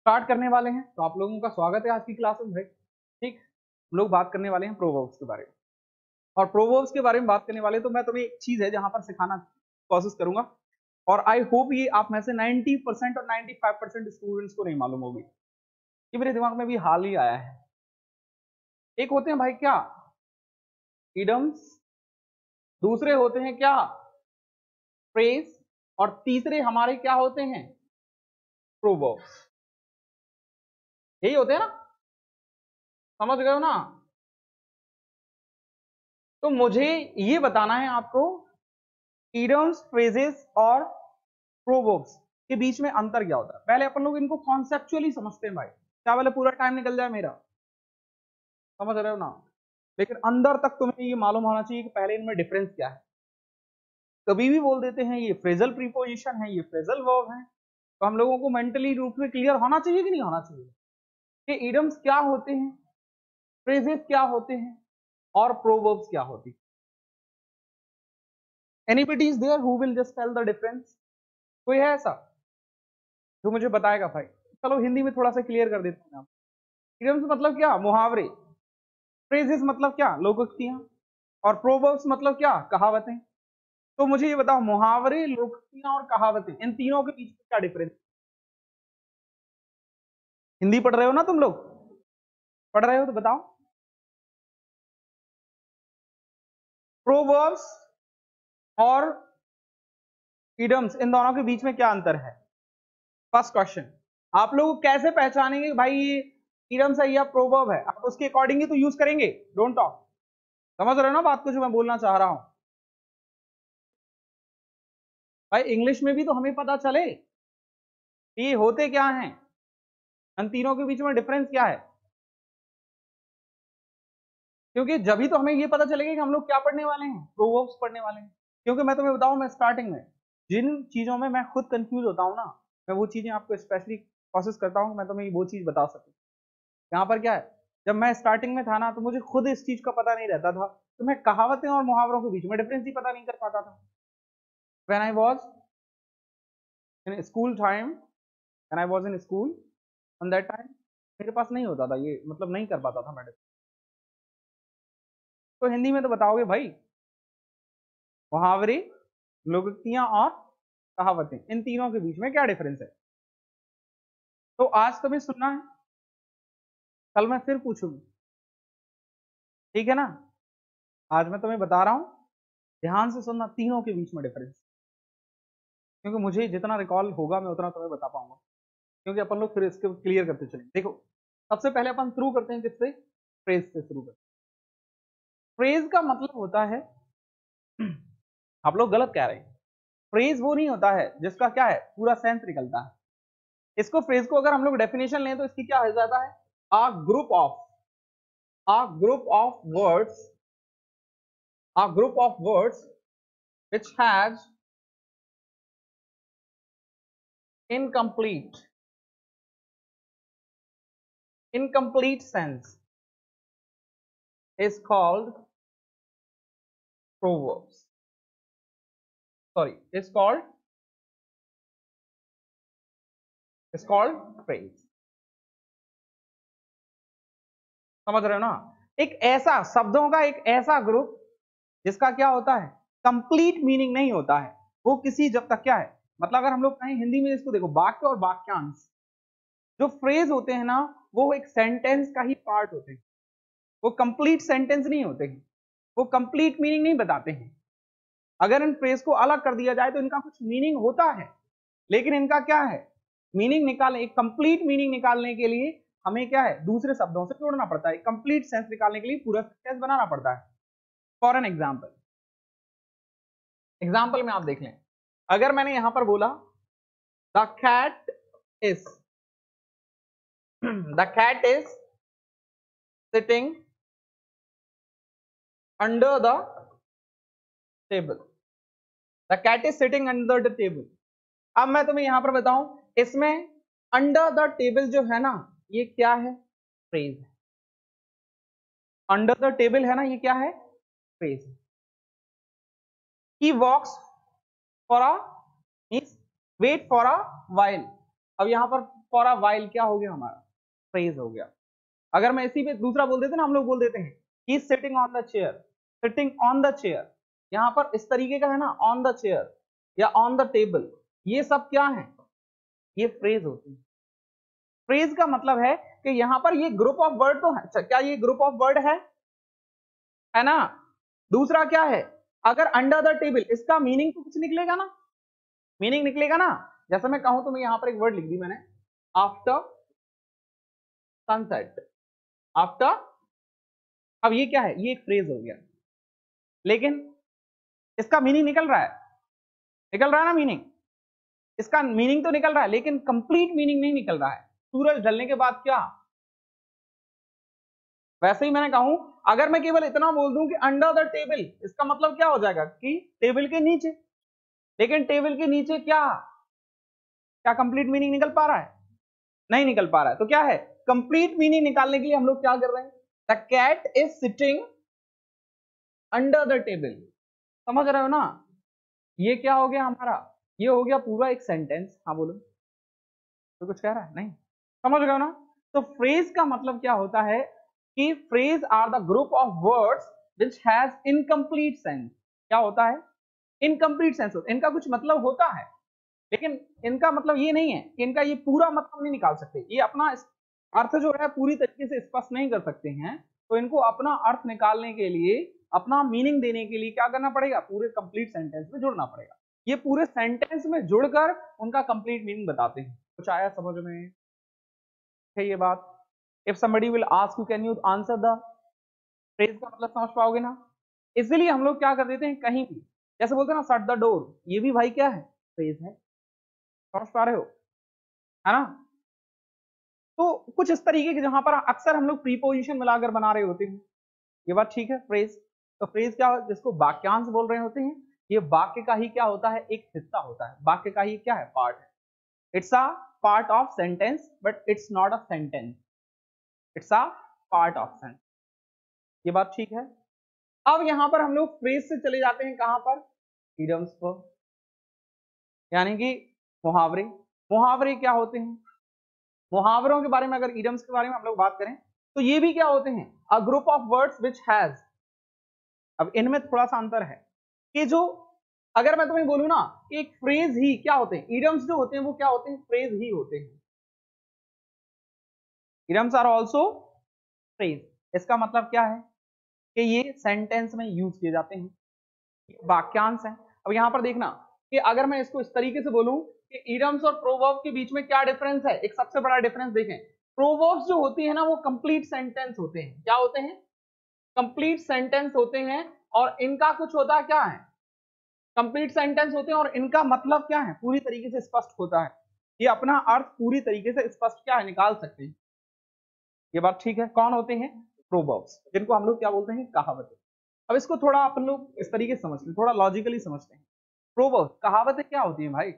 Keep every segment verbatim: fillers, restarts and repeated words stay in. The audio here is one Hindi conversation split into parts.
स्टार्ट करने वाले हैं। तो आप लोगों का स्वागत है आज की क्लास में भाई। ठीक, हम लोग बात करने वाले हैं प्रोवर्ब्स के बारे में, और प्रोवर्ब्स के बारे में बात करने वाले तो मैं तुम्हें एक चीज है जहां पर सिखाना कोशिश करूंगा, और आई होप ये आप में से नब्बे परसेंट और पचानवे परसेंट स्टूडेंट्स को नहीं मालूम होगी। ये मेरे दिमाग में भी हाल ही आया है। एक होते हैं भाई क्या, इडम्स, दूसरे होते हैं क्या, फ्रेज, और तीसरे हमारे क्या होते हैं, प्रोवर्ब्स। यही होते हैं ना, समझ गए हो ना। तो मुझे ये बताना है आपको, इडम्स, फ्रेजेस और प्रोवर्ब्स के बीच में अंतर क्या होता है। पहले अपन लोग इनको कॉन्सेप्चुअली समझते हैं भाई, क्या वाले पूरा टाइम निकल जाए मेरा, समझ रहे हो ना। लेकिन अंदर तक तुम्हें ये मालूम होना चाहिए कि पहले इनमें डिफरेंस क्या है। कभी भी बोल देते हैं ये फ्रेजल प्रीपोजिशन है, ये फ्रेजल वर्ब है, तो हम लोगों को मेंटली रूप से क्लियर होना चाहिए कि नहीं होना चाहिए कि इडम्स क्या होते हैं, फ्रेजेस क्या होते हैं, और प्रोवर्ब्स क्या होती है। Anybody is there who will just tell the difference? कोई है ऐसा जो मुझे बताएगा भाई? चलो हिंदी में थोड़ा सा क्लियर कर देते हैं। इडियम्स मतलब क्या, मुहावरे। फ्रेजेस मतलब क्या, लोकोक्तियां। और प्रोवर्ब्स मतलब क्या, कहावतें। तो मुझे ये बताओ, मुहावरे, लोकोक्तियां और कहावतें, इन तीनों के बीच में क्या डिफरेंस? हिंदी पढ़ रहे हो ना तुम लोग, पढ़ रहे हो तो बताओ। प्रोवर्ब्स और इडियम्स, इन दोनों के बीच में क्या अंतर है? फर्स्ट क्वेश्चन, आप लोग कैसे पहचानेंगे भाई ये इडियम्स है या प्रोवर्ब है? आप उसके अकॉर्डिंग ही तो यूज करेंगे। डोंट टॉक, समझ रहे हो ना बात को जो मैं बोलना चाह रहा हूं भाई। इंग्लिश में भी तो हमें पता चले ये होते क्या हैं, इन तीनों के बीच में डिफरेंस क्या है। क्योंकि जब ही तो हमें ये पता चलेगा कि हम लोग क्या पढ़ने वाले हैं, प्रोवर्ब्स पढ़ने वाले हैं। क्योंकि मैं तुम्हें बताऊं, मैं स्टार्टिंग में जिन चीजों में मैं खुद कंफ्यूज होता हूं ना, मैं वो चीजें आपको स्पेशली कोशिश करता हूं कि मैं तुम्हें वो चीज बता सकूं। यहाँ पर क्या है, जब मैं स्टार्टिंग में था ना, तो मुझे खुद इस चीज का पता नहीं रहता था, तो मैं कहावतें और मुहावरों के बीच में डिफरेंस ही पता नहीं कर पाता था। When I was in school time, when I was in school on that time, मेरे पास नहीं होता था ये, मतलब नहीं कर पाता था मैं। तो हिंदी में तो बताओगे भाई, मुहावरे, लोकोक्तियां और कहावतें, इन तीनों के बीच में क्या डिफरेंस है? तो आज तुम्हें सुनना है, कल मैं फिर पूछूंगी, ठीक है ना। आज मैं तुम्हें बता रहा हूं, ध्यान से सुनना, तीनों के बीच में डिफरेंस, क्योंकि मुझे जितना रिकॉल होगा मैं उतना तुम्हें बता पाऊंगा। क्योंकि अपन लोग फिर इसके क्लियर करते चलेंगे। देखो, सबसे पहले अपन शुरू करते हैं किससे, फ्रेज से शुरू करते हैं। फ्रेज का मतलब होता है, आप लोग गलत कह रहे हैं, फ्रेज वो नहीं होता है जिसका क्या है, पूरा सेंस निकलता है। इसको, फ्रेज को अगर हम लोग डेफिनेशन लें तो इसकी क्या हो जाता है, a group of a group of words, a group of words which has incomplete incomplete sense is called proverbs. Sorry, is called is called phrase. समझ रहे हो ना। एक ऐसा, शब्दों का एक ऐसा ग्रुप जिसका क्या होता है, कंप्लीट मीनिंग नहीं होता है। वो किसी, जब तक क्या है, मतलब अगर हम लोग कहें हिंदी में इसको, देखो, वाक्य और वाक्यांश, जो फ्रेज होते हैं ना, वो एक सेंटेंस का ही पार्ट होते हैं। वो कंप्लीट सेंटेंस नहीं होते हैं, वो कंप्लीट मीनिंग नहीं बताते हैं। अगर इन फ्रेज को अलग कर दिया जाए तो इनका कुछ मीनिंग होता है, लेकिन इनका क्या है, मीनिंग निकालने, एक कंप्लीट मीनिंग निकालने के लिए हमें क्या है, दूसरे शब्दों से जोड़ना पड़ता है। कंप्लीट सेंस निकालने के लिए पूरा सेंस बनाना पड़ता है। फॉर एन एग्जाम्पल, एग्जाम्पल में आप देख लें, अगर मैंने यहां पर बोला the cat is the cat is sitting under the table, the cat is sitting under the table. अब मैं तुम्हें यहां पर बताऊं, इसमें अंडर द टेबल जो है ना, ये क्या है, फ्रेज है। अंडर द टेबल है ना, ये क्या है, फ्रेज है। He walks for a means wait for a while. अब यहां पर फॉर अ वाइल क्या हो गया हमारा, फ्रेज हो गया। अगर मैं इसी पे दूसरा बोल देते ना, हम लोग बोल देते हैं he sitting on the chair, sitting on the chair, यहाँ पर इस तरीके का है ना, ऑन द चेयर या ऑन द टेबल, ये सब क्या है, ये फ्रेज होती है। फ्रेज का मतलब है कि यहाँ पर ये ग्रुप ऑफ वर्ड तो है, क्या ये ग्रुप ऑफ वर्ड है है ना। दूसरा क्या है, अगर अंडर द टेबल, इसका मीनिंग तो कुछ निकलेगा ना, मीनिंग निकलेगा ना। जैसे मैं कहूं तो मैं यहां पर एक वर्ड लिख दी मैंने, आफ्टर सनसेट, आफ्टर, अब ये क्या है, ये एक फ्रेज हो गया, लेकिन इसका मीनिंग निकल रहा है, निकल रहा है ना मीनिंग, इसका मीनिंग तो निकल रहा है, लेकिन कंप्लीट मीनिंग नहीं निकल रहा है। सूरज ढलने के बाद क्या, वैसे ही मैंने कहूं, अगर मैं केवल इतना बोल दूं कि अंडर द टेबल, इसका मतलब क्या हो जाएगा कि टेबल के नीचे, लेकिन टेबल के नीचे क्या, क्या कंप्लीट मीनिंग निकल पा रहा है, नहीं निकल पा रहा है। तो क्या है, कंप्लीट मीनिंग निकालने के लिए हम लोग क्या कर रहे हैं, the cat is sitting under the table, समझ रहे हो ना। ये क्या हो गया हमारा, ये हो गया पूरा एक सेंटेंस। हाँ बोलो, तो कुछ कह रहा है, नहीं समझ रहे हो ना। तो फ्रेज का मतलब क्या होता है कि phrase are the group of words which has incomplete sense. क्या होता है, इनकम्प्लीट सेंस, इनका कुछ मतलब होता है, लेकिन इनका मतलब ये नहीं है कि इनका ये पूरा मतलब नहीं निकाल सकते, ये अपना अर्थ जो है पूरी तरीके से स्पष्ट नहीं कर सकते हैं। तो इनको अपना अर्थ निकालने के लिए, अपना मीनिंग देने के लिए क्या करना पड़ेगा, पूरे कंप्लीट सेंटेंस में जुड़ना पड़ेगा। ये पूरे सेंटेंस में जुड़कर उनका कंप्लीट मीनिंग बताते हैं। कुछ आया समझ में है ये बात। If somebody will ask you can you answer the, phrase का मतलब समझ पाओगे ना। इसलिए हम लोग क्या कर देते हैं, कहीं भी जैसे बोलते हैं ना शट द डोर, ये भी भाई क्या है, फ्रेज है, समझ पा रहे हो, है ना। तो कुछ इस तरीके के जहां पर अक्सर हम लोग प्रीपोजिशन मिलाकर बना रहे होते हैं, ये बात ठीक है। फ्रेज, तो फ्रेज क्या, जिसको वाक्यांश बोल रहे होते हैं, ये वाक्य का ही क्या होता है, एक हिस्सा होता है, वाक्य का ही क्या है, पार्ट है। It's a part of sentence but it's not a sentence, it's a part of sentence, ये बात ठीक है। अब यहां पर हम लोग फ्रेज से चले जाते हैं कहां पर, इडियम्स पर, यानी कि मुहावरे। मुहावरे क्या होते हैं, मुहावरों के बारे में, अगर इडियम्स के बारे में हम लोग बात करें तो ये भी क्या होते हैं, a group of words which has, अब इनमें थोड़ा सा अंतर है कि जो, अगर मैं तुम्हें बोलूं ना कि एक फ्रेज ही क्या होते हैं, इडियम्स जो होते हैं वो क्या होते हैं, फ्रेज ही होते हैं। इडियम्स आर आल्सो फ्रेज, इसका मतलब क्या है कि ये सेंटेंस में यूज किए जाते हैं, वाक्यांश है। अब यहां पर देखना कि अगर मैं इसको इस तरीके से बोलूं कि इडियम्स और प्रोवर्ब के बीच में क्या डिफरेंस है, एक सबसे बड़ा डिफरेंस देखें, प्रोवर्ब्स जो होती है ना वो कंप्लीट सेंटेंस होते हैं, क्या होते हैं, कंप्लीट सेंटेंस होते हैं, और इनका कुछ होता है क्या है, कंप्लीट सेंटेंस होते हैं, और इनका मतलब क्या है, पूरी तरीके से स्पष्ट होता है, ये अपना अर्थ पूरी तरीके से स्पष्ट क्या है, निकाल सकते हैं, ये बात ठीक है। कौन होते हैं, प्रोवर्ब्स, जिनको हम लोग क्या बोलते हैं, कहावतें। अब इसको थोड़ा अपन लोग इस तरीके से समझते हैं, थोड़ा लॉजिकली समझते हैं। प्रोवर्ब, कहावतें क्या होती हैं भाई,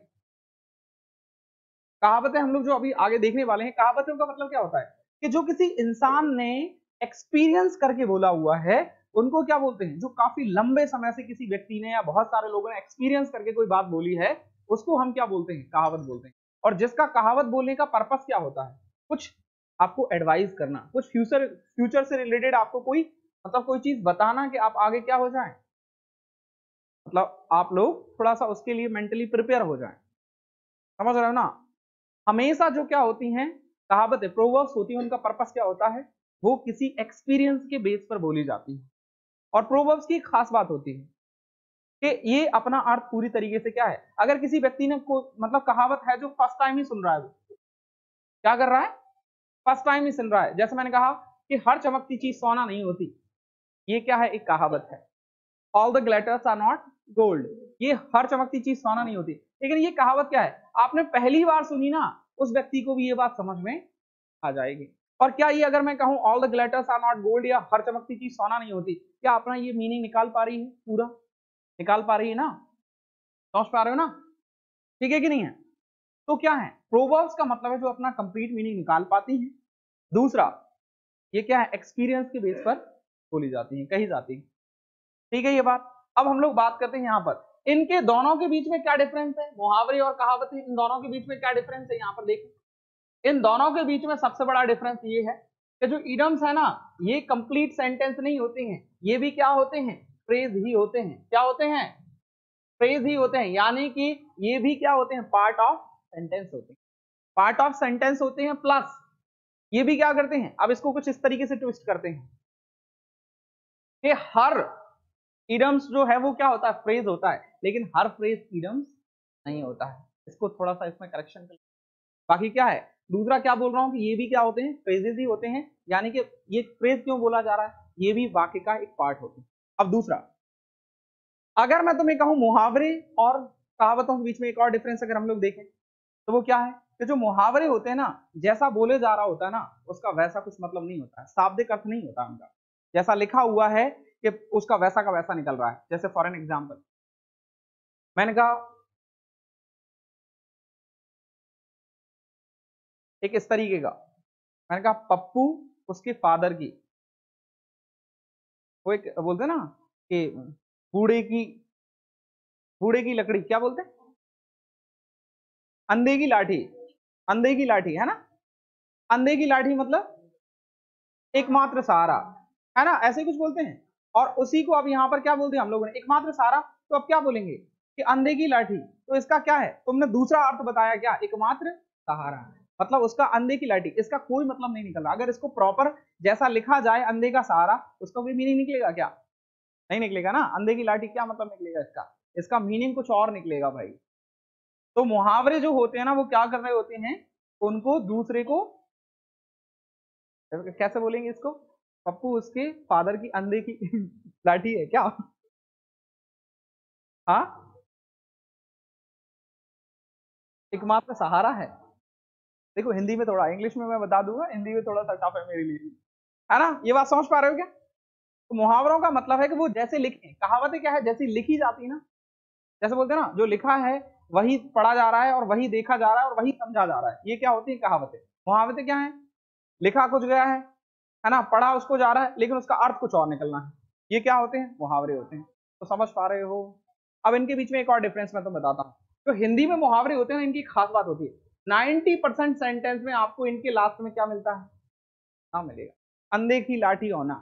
कहावतें हम लोग जो अभी आगे देखने वाले हैं, कहावतों का मतलब क्या होता है कि जो किसी इंसान ने एक्सपीरियंस करके बोला हुआ है, उनको क्या बोलते हैं, जो काफी लंबे समय से किसी व्यक्ति ने या बहुत सारे लोगों ने एक्सपीरियंस करके कोई बात बोली है, उसको हम क्या बोलते हैं, कहावत बोलते हैं। और जिसका कहावत बोलने का पर्पस क्या होता है, कुछ आपको एडवाइस करना, कुछ फ्यूचर फ्यूचर से रिलेटेड आपको कोई मतलब कोई चीज बताना कि आप आगे क्या हो जाए, मतलब आप लोग थोड़ा सा उसके लिए मेंटली प्रिपेयर हो जाए, समझ रहे हो ना। हमेशा जो क्या होती हैं, कहावतें, प्रोवर्ब्स होती हैं, उनका पर्पस क्या होता है, वो किसी एक्सपीरियंस के बेस पर बोली जाती है। और प्रोवर्ब्स की खास बात होती है कि ये अपना अर्थ पूरी तरीके से क्या है, अगर किसी व्यक्ति ने को मतलब कहावत है जो फर्स्ट टाइम ही सुन रहा है, वो क्या कर रहा है, फर्स्ट टाइम ही सुन रहा है। जैसे मैंने कहा कि हर चमकती चीज सोना नहीं होती, ये क्या है, एक कहावत है। All the glitters are not gold, ये हर चमकती चीज सोना नहीं होती, लेकिन ये कहावत क्या है, आपने पहली बार सुनी ना, उस व्यक्ति को भी ये बात समझ में आ जाएगी। और क्या ये, अगर मैं कहूं all the glitters are not gold या हर चमकती चीज सोना नहीं होती, क्या अपना ये मीनिंग निकाल पा रही है, पूरा निकाल पा रही है ना, समझ पा रहे हो ना, ठीक है कि नहीं है। तो क्या है, प्रोवर्ब्स का मतलब है जो अपना कंप्लीट मीनिंग निकाल पाती है। दूसरा, ये क्या है, एक्सपीरियंस के बेस पर बोली जाती है, कही जाती है, ठीक है ये बात। अब हम लोग बात करते हैं यहाँ पर इनके दोनों के बीच में क्या डिफरेंस है, मुहावरे और कहावतें, इन दोनों के बीच में क्या डिफरेंस है, यहाँ पर देखिए इन दोनों के बीच में सबसे बड़ा डिफरेंस ये है कि जो इडम्स है ना, ये कंप्लीट सेंटेंस नहीं होते हैं, ये भी क्या होते हैं, फ्रेज ही होते हैं। क्या होते हैं, फ्रेज ही होते हैं, यानी कि ये भी क्या होते हैं, पार्ट ऑफ सेंटेंस होते हैं, पार्ट ऑफ सेंटेंस होते हैं। प्लस ये भी क्या करते हैं, अब इसको कुछ इस तरीके से ट्विस्ट करते हैं कि हर इडम्स जो है वो क्या होता है, फ्रेज होता है, लेकिन हर फ्रेज इडम्स नहीं होता है। इसको थोड़ा सा इसमें करेक्शन कर, बाकी क्या है, दूसरा क्या बोल रहा हूं कि ये भी क्या होते हैं, फ्रेजेस ही होते हैं, यानी कि ये फ्रेज क्यों बोला जा रहा है, ये भी वाक्य का एक पार्ट होते हैं। अब दूसरा, अगर मैं तुम्हें कहूं मुहावरे और कहावतों के बीच में एक और डिफरेंस अगर हम लोग देखें तो वो क्या है कि जो मुहावरे होते हैं ना, जैसा बोले जा रहा होता है ना, उसका वैसा कुछ मतलब नहीं होता है, शाब्दिक अर्थ नहीं होता उनका, जैसा लिखा हुआ है कि उसका वैसा का वैसा निकल रहा है। जैसे फॉर एन एग्जाम्पल, मैंने कहा एक इस तरीके का, मैंने कहा पप्पू उसके फादर की, वो एक बोलते हैं ना कि बूढ़े की बूढ़े की लकड़ी, क्या बोलते हैं, अंधे की लाठी, अंधे की लाठी है ना, अंधे की लाठी मतलब एकमात्र सहारा, है ना, ऐसे ही कुछ बोलते हैं। और उसी को अब यहाँ पर क्या बोलते हैं हम लोगों ने, एकमात्र सहारा, तो अब क्या बोलेंगे कि अंधे की लाठी, तो इसका क्या है, तुमने दूसरा अर्थ बताया क्या, एकमात्र सहारा, मतलब उसका अंधे की लाठी, इसका कोई मतलब नहीं निकल रहा। अगर इसको प्रॉपर जैसा लिखा जाए अंधे का सहारा, उसका कोई मीनिंग निकलेगा क्या, नहीं निकलेगा ना। अंधे की लाठी क्या मतलब निकलेगा इसका, इसका मीनिंग कुछ और निकलेगा भाई। तो मुहावरे जो होते हैं ना, वो क्या कर रहे होते हैं, उनको दूसरे को कैसे बोलेंगे इसको, पप्पू उसके फादर की अंधे की लाठी है क्या, हाँ एकमात्र सहारा है। देखो हिंदी में थोड़ा, इंग्लिश में मैं बता दूंगा, हिंदी में थोड़ा सा टफ है मेरे लिए, है ना, ये बात समझ पा रहे हो क्या। तो मुहावरों का मतलब है कि वो जैसे लिखे, कहावतें क्या है, जैसी लिखी जाती है ना, जैसे बोलते हैं ना, जो लिखा है वही पढ़ा जा रहा है और वही देखा जा रहा है और वही समझा जा रहा है, ये क्या होती है कहावतें। मुहावरें क्या है, लिखा कुछ गया है है ना, पढ़ा उसको जा रहा है, लेकिन उसका अर्थ कुछ और निकलना है, ये क्या होते हैं, मुहावरे होते हैं। तो समझ पा रहे हो। अब इनके बीच में एक और डिफरेंस मैं तो बताता हूँ, तो हिंदी में मुहावरे होते हैं, इनकी खास बात होती है, नाइनटी परसेंट सेंटेंस में आपको इनके लास्ट में क्या मिलता है, हाँ मिलेगा, अंधे की लाठी होना,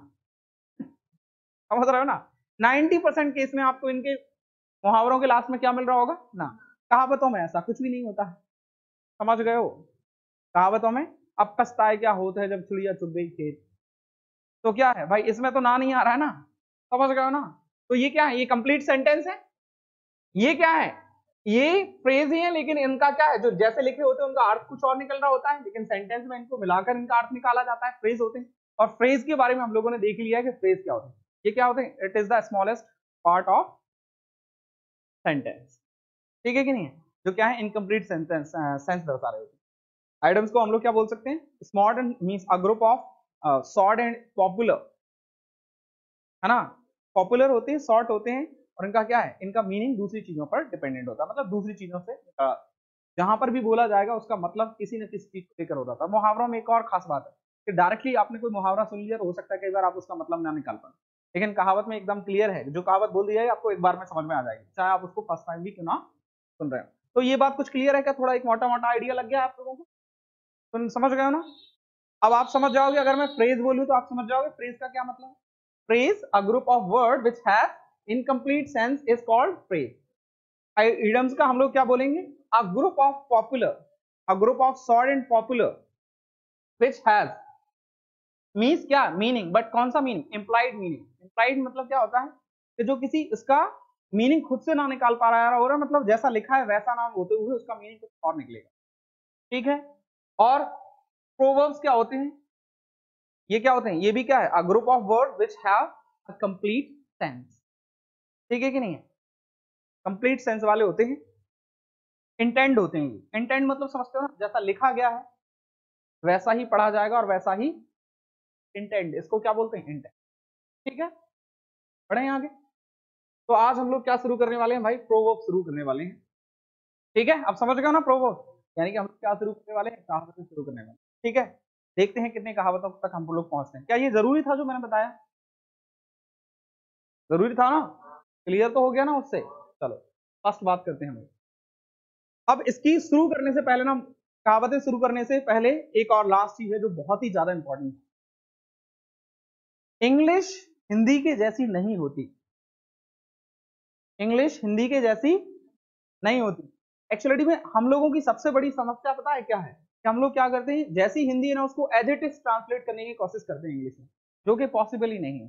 समझ रहे हो ना। नाइनटी परसेंट केस में आपको इनके मुहावरों के लास्ट में क्या मिल रहा होगा ना, कहावतों में ऐसा कुछ भी नहीं होता है, समझ गए हो। कहावतों में अब पछताए क्या होता है जब चिड़िया चुग गई खेत, तो क्या है भाई, इसमें तो ना नहीं आ रहा है ना, समझ गए हो ना। तो ये क्या है, ये कंप्लीट सेंटेंस है, ये क्या है, ये फ्रेज ही है, लेकिन इनका क्या है, जो जैसे लिखे होते हैं उनका अर्थ कुछ और निकल रहा होता है, लेकिन सेंटेंस में इनको मिलाकर इनका अर्थ निकाला जाता है, फ्रेज होते हैं। और फ्रेज के बारे में हम लोगों ने देख लिया है कि फ्रेज क्या होते हैं, ये क्या होते हैं, it is the smallest part of sentence, ठीक है कि नहीं है, जो क्या है इनकम्प्लीट सेंटेंस सेंस दर्शा रहे होते हैं। आइटम्स को हम लोग क्या बोल सकते हैं, small and means a group of short and popular, है ना, पॉपुलर होते हैं, शॉर्ट होते हैं, और इनका क्या है, इनका मीनिंग दूसरी चीजों पर डिपेंडेंट होता है, मतलब दूसरी चीजों से uh, जहां पर भी बोला जाएगा उसका मतलब किसी न किसी चीज को लेकर होता था। मुहावरों में एक और खास बात है कि डायरेक्टली आपने कोई मुहावरा सुन लिया तो हो सकता है कई बार आप उसका मतलब ना निकाल पाए, लेकिन कहावत में एकदम क्लियर है, जो कहावत बोल दी जाएगी आपको एक बार में समझ में आ जाएगी, चाहे आप उसको फर्स्ट टाइम भी क्यों ना सुन रहे हो। तो ये बात कुछ क्लियर है क्या, थोड़ा एक मोटा मोटा आइडिया लग गया आप लोगों को, तो समझ गए हो ना। अब आप समझ जाओगे, अगर मैं फ्रेज बोलूं तो आप समझ जाओगे फ्रेज का क्या मतलब है। Phrase, a group of word which has incomplete sense is called phrase. Idioms का हम लोग क्या बोलेंगे, a group of popular, a group of short and popular which has means क्या, meaning, but कौन सा meaning, implied meaning, implied मतलब क्या होता है कि जो किसी इसका मीनिंग खुद से ना निकाल पा रहा है, और मतलब जैसा लिखा है वैसा ना होते हुए उसका मीनिंग कुछ और निकलेगा, ठीक है। और प्रोवर्ब्स क्या होते हैं, ये क्या होते हैं, ये भी क्या है, a group of word which have a complete sense, ठीक है कि नहीं है, कंप्लीट सेंस वाले होते हैं, इंटेंड होते हैं। ये इंटेंड मतलब समझते हो ना, जैसा लिखा गया है वैसा ही पढ़ा जाएगा और वैसा ही इंटेंड, इसको क्या बोलते हैं, इंटेंड, ठीक है। पढ़े आगे। तो आज हम लोग क्या शुरू करने वाले हैं भाई, प्रोवर्ब शुरू करने वाले हैं, ठीक है। अब समझ गए ना प्रोवर्ब, यानी कि हम लोग क्या शुरू करने वाले हैं, कहावतें शुरू करने वाले, ठीक है। देखते हैं कितने कहावतों तक हम लोग पहुंचते हैं। क्या ये जरूरी था जो मैंने बताया, जरूरी था ना, क्लियर तो हो गया ना उससे। चलो फर्स्ट बात करते हैं हम। अब इसकी शुरू करने से पहले ना कहावतें शुरू करने से पहले एक और लास्ट चीज है जो बहुत ही ज्यादा इंपॉर्टेंट है, इंग्लिश हिंदी के जैसी नहीं होती। इंग्लिश हिंदी के जैसी नहीं होती। एक्चुअली में हम लोगों की सबसे बड़ी समस्या पता है क्या है, कि हम लोग क्या करते हैं, जैसी हिंदी है ना उसको एज इट इज ट्रांसलेट करने की कोशिश करते हैं इंग्लिश में, जो कि पॉसिबल ही नहीं है,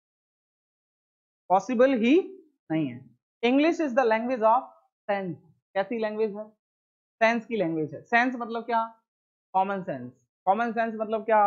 पॉसिबल ही नहीं है। English is the language of sense. कैसी लैंग्वेज है? सेंस की लैंग्वेज है। सेंस मतलब क्या? Common sense. कॉमन सेंस मतलब क्या?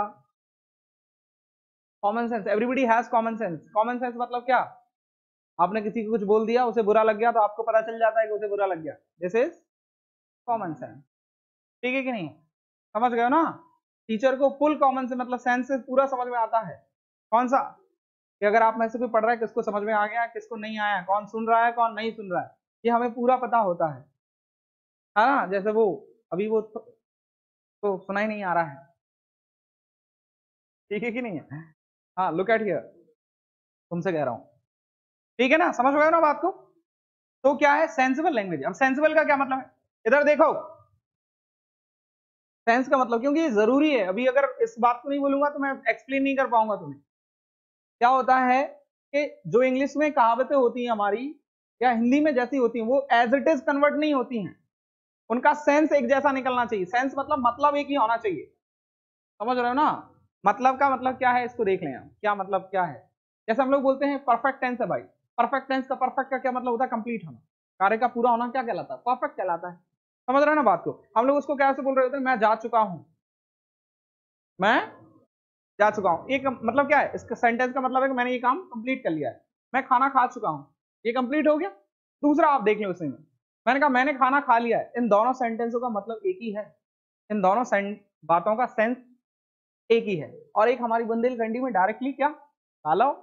Common sense, everybody has common sense. Common sense मतलब क्या? आपने किसी को कुछ बोल दिया, उसे बुरा लग गया, तो आपको पता चल जाता है कि उसे बुरा लग गया। This is common sense. ठीक है कि नहीं? समझ गए हो ना? टीचर को फुल कॉमन से मतलब सेंस से पूरा समझ में आता है। कौन सा? कि अगर आप में से कोई पढ़ रहा है, किसको समझ में आ गया, किसको नहीं आया, कौन सुन रहा है, कौन नहीं सुन रहा है, ये हमें पूरा पता होता है, है ना? जैसे वो अभी वो तो, तो सुना ही नहीं आ रहा है। ठीक है कि नहीं है? हाँ, लुक एट हियर, तुमसे कह रहा हूं। ठीक है ना? समझ गए ना बात को? तो क्या है सेंसिबल लैंग्वेज? अब सेंसिबल का क्या मतलब है, इधर देखो। सेंस का मतलब, क्योंकि ये जरूरी है, अभी अगर इस बात को नहीं बोलूंगा तो मैं एक्सप्लेन नहीं कर पाऊंगा तुम्हें। क्या होता है कि जो इंग्लिश में कहावतें होती हैं हमारी, या हिंदी में जैसी होती हैं, वो एज इट इज कन्वर्ट नहीं होती हैं, उनका सेंस एक जैसा निकलना चाहिए। सेंस मतलब मतलब एक ही होना चाहिए। समझ रहे हो ना? मतलब का मतलब क्या है, इसको देख लें हम, क्या मतलब क्या है। जैसे हम लोग बोलते हैं परफेक्ट टेंस है भाई, परफेक्ट टेंस का परफेक्ट का क्या मतलब होता है? कंप्लीट होना, कार्य का पूरा होना क्या कहलाता है? परफेक्ट कहलाता है। समझ रहे हो ना बात को? हम लोग उसको कैसे बोल रहे होते हैं? मैं जा चुका हूं, मैं जा चुका हूं। एक मतलब क्या है इसका? सेंटेंस का मतलब है कि मैंने ये काम कंप्लीट कर लिया है। मैं खाना खा चुका हूं, ये कंप्लीट हो गया। दूसरा आप देख लें उसी में, मैंने कहा मैंने खाना खा लिया है। इन दोनों सेंटेंसों का मतलब एक ही है, इन दोनों बातों का सेंस एक ही है। और एक हमारी बुंदेलखंडी में डायरेक्टली क्या खा लो,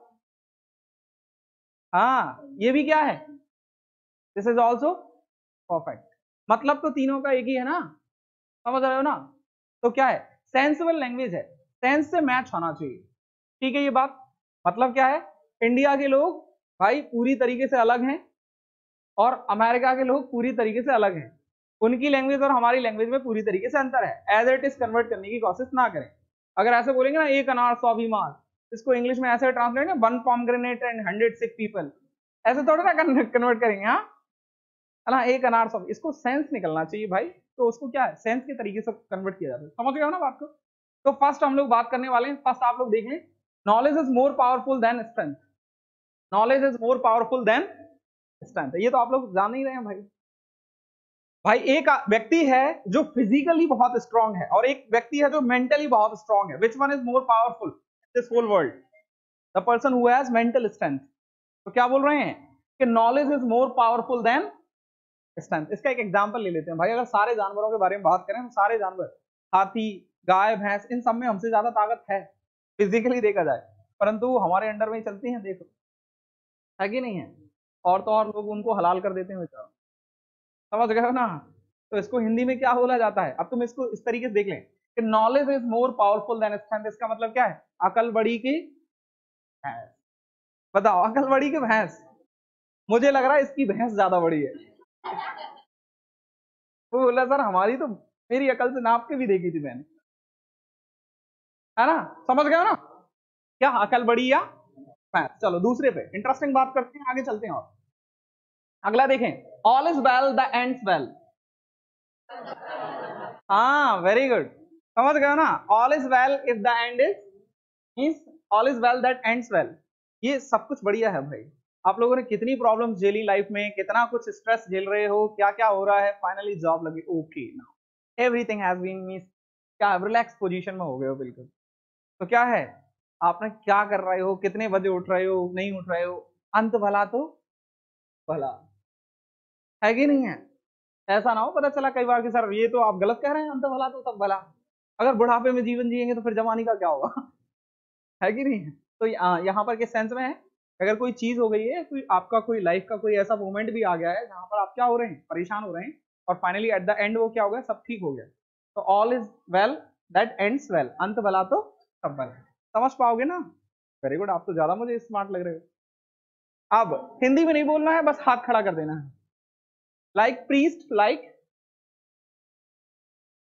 हाँ ये भी क्या है, दिस इज ऑल्सो परफेक्ट। मतलब तो तीनों का एक ही है ना? समझ रहे हो ना? तो क्या है, सेंसिबल लैंग्वेज है, सेंस से मैच होना चाहिए। ठीक है ये बात? मतलब क्या है, इंडिया के लोग भाई पूरी तरीके से अलग हैं, और अमेरिका के लोग पूरी तरीके से अलग हैं। उनकी लैंग्वेज और हमारी लैंग्वेज में पूरी तरीके से अंतर है। एज इट इज कन्वर्ट करने की कोशिश ना करें। अगर ऐसे बोलेंगे ना, एक अनार सौ बीमार, इसको इंग्लिश में ऐसे ट्रांसलेट है, one pomegranate and hundred sick people, ऐसे थोड़ा ना कन्वर्ट करेंगे। हाँ, है ना? एक अनार सौ, इसको सेंस निकलना चाहिए भाई, तो उसको क्या है, सेंस के तरीके से कन्वर्ट किया जाता है। समझ गए हो ना बात को? तो फर्स्ट हम लोग बात करने वाले हैं, फर्स्ट आप लोग देख लें, knowledge is more powerful than strength. Knowledge is more powerful than strength, ये तो आप लोग जान ही रहे हैं भाई। भाई एक व्यक्ति है जो फिजिकली बहुत स्ट्रांग है, और एक व्यक्ति है जो मेंटली बहुत स्ट्रांग है। Which one is more powerful this whole world? The person who has mental strength. तो क्या बोल रहे हैं कि knowledge is more powerful than strength. इसका एक एग्जांपल ले लेते हैं भाई। अगर सारे जानवरों के बारे में बात करें तो सारे जानवर, हाथी, गाय, भैंस, इन सब में हमसे ज्यादा ताकत है फिजिकली देखा जाए, परंतु हमारे अंडर में ही चलती हैं, देखो है कि नहीं है? और तो और लोग उनको हलाल कर देते हैं बेचारा। समझ गए हो ना? तो इसको हिंदी में क्या बोला जाता है? अब तुम इसको इस तरीके से देख लें कि knowledge is more powerful than strength. इसका मतलब क्या है? अकल बड़ी की भैंस। बताओ, अकल बड़ी की भैंस? मुझे लग रहा है इसकी भैंस ज्यादा बड़ी है। वो बोला सर हमारी तो मेरी अकल से नाप के भी देखी थी मैंने, है ना? समझ गए हो ना? क्या अकल बड़ी या भैंस? चलो दूसरे पे इंटरेस्टिंग बात करते हैं, आगे चलते हैं। और अगला देखें, all is well the ends well. हाँ वेरी गुड, समझ गए हो ना? All is well if the end is means all is well that ends well. ये सब कुछ बढ़िया है भाई। आप लोगों ने कितनी प्रॉब्लम्स झेली लाइफ में, कितना कुछ स्ट्रेस झेल रहे हो, क्या क्या हो रहा है, फाइनली जॉब लगी, okay now everything has been means क्या, रिलैक्स पोजीशन में हो गए हो बिल्कुल। तो क्या है, आपने क्या कर रहे हो, कितने बजे उठ रहे हो, नहीं उठ रहे हो, अंत भला तो भला, है कि नहीं है? ऐसा ना हो पता चला कई बार कि सर ये तो आप गलत कह रहे हैं, अंत भला तो सब भला। अगर बुढ़ापे में जीवन जिएंगे तो फिर जवानी का क्या होगा? है कि नहीं? तो यहाँ पर किस सेंस में है, अगर कोई चीज हो गई है, कोई आपका कोई लाइफ का कोई ऐसा मोमेंट भी आ गया है जहां पर आप क्या हो रहे हैं, परेशान हो रहे हैं, और फाइनली एट द एंड वो क्या हो गया, सब ठीक हो गया। तो all is well that ends well, अंत भला तो सब भला। समझ पाओगे ना? वेरी गुड, आप तो ज्यादा मुझे स्मार्ट लग रहे हो। अब हिंदी में नहीं बोलना है, बस हाथ खड़ा कर देना है, लाइक प्रीस्ट, लाइक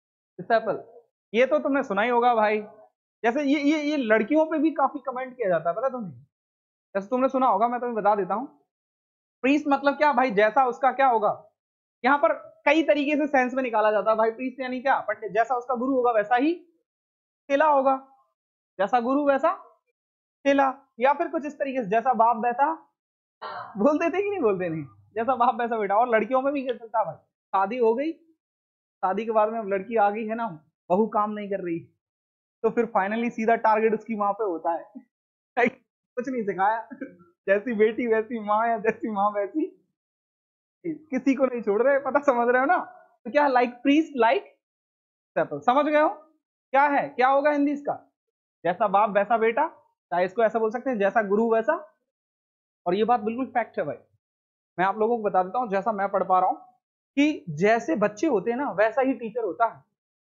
डिसेबल, ये तो तुमने सुना ही होगा भाई। जैसे ये ये ये लड़कियों पे भी काफी कमेंट किया जाता है, पता तुम्हें? जैसे तुमने सुना होगा, मैं तुम्हें बता देता हूँ। प्रीस्ट मतलब क्या भाई? जैसा उसका क्या होगा, यहाँ पर कई तरीके से सेंस में निकाला जाता है भाई। प्रीस्ट यानी क्या? पंडित। जैसा उसका गुरु होगा वैसा ही चेला होगा, जैसा गुरु वैसा चेला। या फिर कुछ इस तरीके से, जैसा बाप वैसा, बोलते थे कि नहीं बोलते? नहीं, जैसा बाप वैसा बेटा। और लड़कियों में भी क्या चलता भाई? शादी हो गई, शादी के बाद में अब लड़की आ गई है ना, बहू काम नहीं कर रही, तो फिर फाइनली सीधा टारगेट उसकी माँ पे होता है। कुछ नहीं सिखाया, जैसी बेटी वैसी माँ, या जैसी माँ वैसी, किसी को नहीं छोड़ रहे, पता समझ रहे हो ना? तो क्या लाइक प्रीस्ट लाइक डिसेबल, समझ गए हो? क्या है, क्या होगा हिंदी इसका? जैसा बाप वैसा बेटा, चाहे इसको ऐसा बोल सकते हैं, जैसा गुरु वैसा। और ये बात बिल्कुल फैक्ट है भाई। मैं आप लोगों को बता देता हूँ, जैसा मैं पढ़ पा रहा हूँ, कि जैसे बच्चे होते हैं ना वैसा ही टीचर होता है।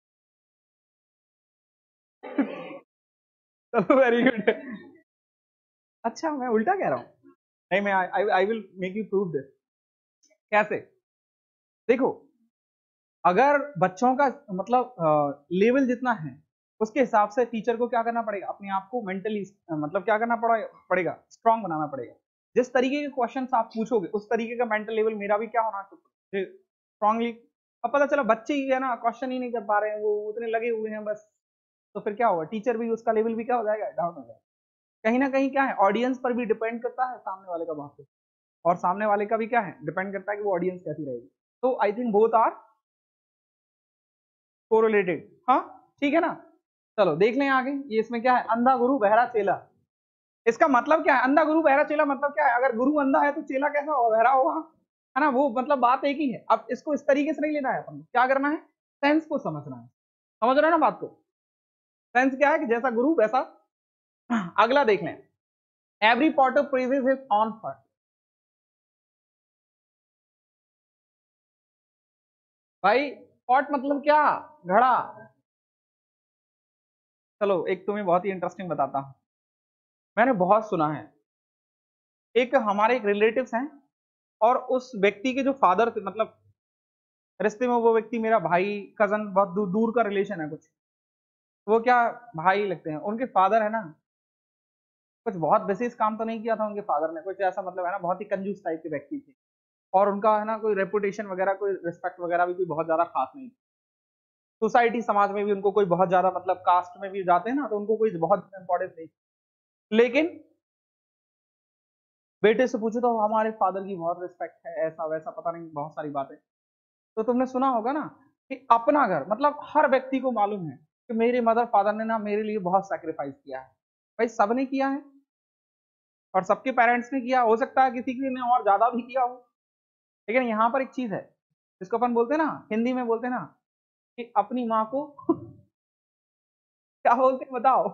चलो वेरी गुड। अच्छा, मैं उल्टा कह रहा हूँ? नहीं, मैं I will make you prove this. कैसे? देखो, अगर बच्चों का मतलब लेवल जितना है, उसके हिसाब से टीचर को क्या करना पड़ेगा? अपने आप को मेंटली मतलब क्या करना पड़ेगा? स्ट्रांग बनाना पड़ेगा। जिस तरीके के क्वेश्चंस आप पूछोगे, उस तरीके का मेंटल लेवल मेरा भी क्या होना चाहिए? स्ट्रांगली। अब पता चला बच्चे ही है ना, क्वेश्चन ही नहीं कर पा रहे हैं, वो उतने लगे हुए हैं बस, तो फिर क्या होगा? टीचर भी, उसका लेवल भी क्या हो जाएगा? डाउन हो जाएगा। कहीं ना कहीं क्या है, ऑडियंस पर भी डिपेंड करता है, सामने वाले का बहुत, और सामने वाले का भी क्या है, डिपेंड करता है कि वो ऑडियंस कैसी रहेगी। तो I think both are correlated. हाँ, ठीक है ना? चलो देख लें आगे। ये इसमें क्या है? अंधा गुरु बहरा चेला। इसका मतलब क्या है? अंधा गुरु बहरा चेला मतलब क्या है? अगर गुरु अंधा है तो चेला कैसा होगा? बहरा होगा, है ना? वो मतलब बात एक ही है। अब इसको इस तरीके से नहीं लेना है, अपन क्या करना है? सेंस को समझना है। समझ रहे हो ना बात को? सेंस क्या है कि जैसा गुरु वैसा। अगला देख लें, every pot of praises is on first. भाई पॉट मतलब क्या? घड़ा। चलो एक तुम्हें बहुत ही इंटरेस्टिंग बताता हूं, मैंने बहुत सुना है। एक हमारे एक रिलेटिव्स हैं, और उस व्यक्ति के जो फादर थे, मतलब रिश्ते में वो व्यक्ति मेरा भाई, कजन, बहुत दूर दूर का रिलेशन है कुछ, वो क्या भाई लगते हैं। उनके फादर है ना, कुछ बहुत विशेष काम तो नहीं किया था उनके फादर ने, कुछ ऐसा मतलब है ना, बहुत ही कंजूस टाइप के व्यक्ति थे। और उनका है ना कोई रेपुटेशन वगैरह, कोई रिस्पेक्ट वगैरह भी कोई बहुत ज्यादा खास नहीं। सोसाइटी समाज में भी उनको कोई बहुत ज्यादा, मतलब कास्ट में भी जाते हैं ना, तो उनको कोई बहुत इंपॉर्टेंस नहीं। लेकिन बेटे से पूछो तो हमारे फादर की बहुत रिस्पेक्ट है, ऐसा वैसा, पता नहीं बहुत सारी बातें। तो तुमने सुना होगा ना कि अपना घर, मतलब हर व्यक्ति को मालूम है कि मेरे मदर फादर ने ना मेरे लिए बहुत सैक्रिफाइस किया है। भाई सबने किया है, और सबके पेरेंट्स ने किया, हो सकता है किसी ने और ज्यादा भी किया हो। लेकिन यहाँ पर एक चीज है, जिसको अपन बोलते हैं ना, हिंदी में बोलते हैं ना, कि अपनी माँ को क्या बोलते हैं बताओ?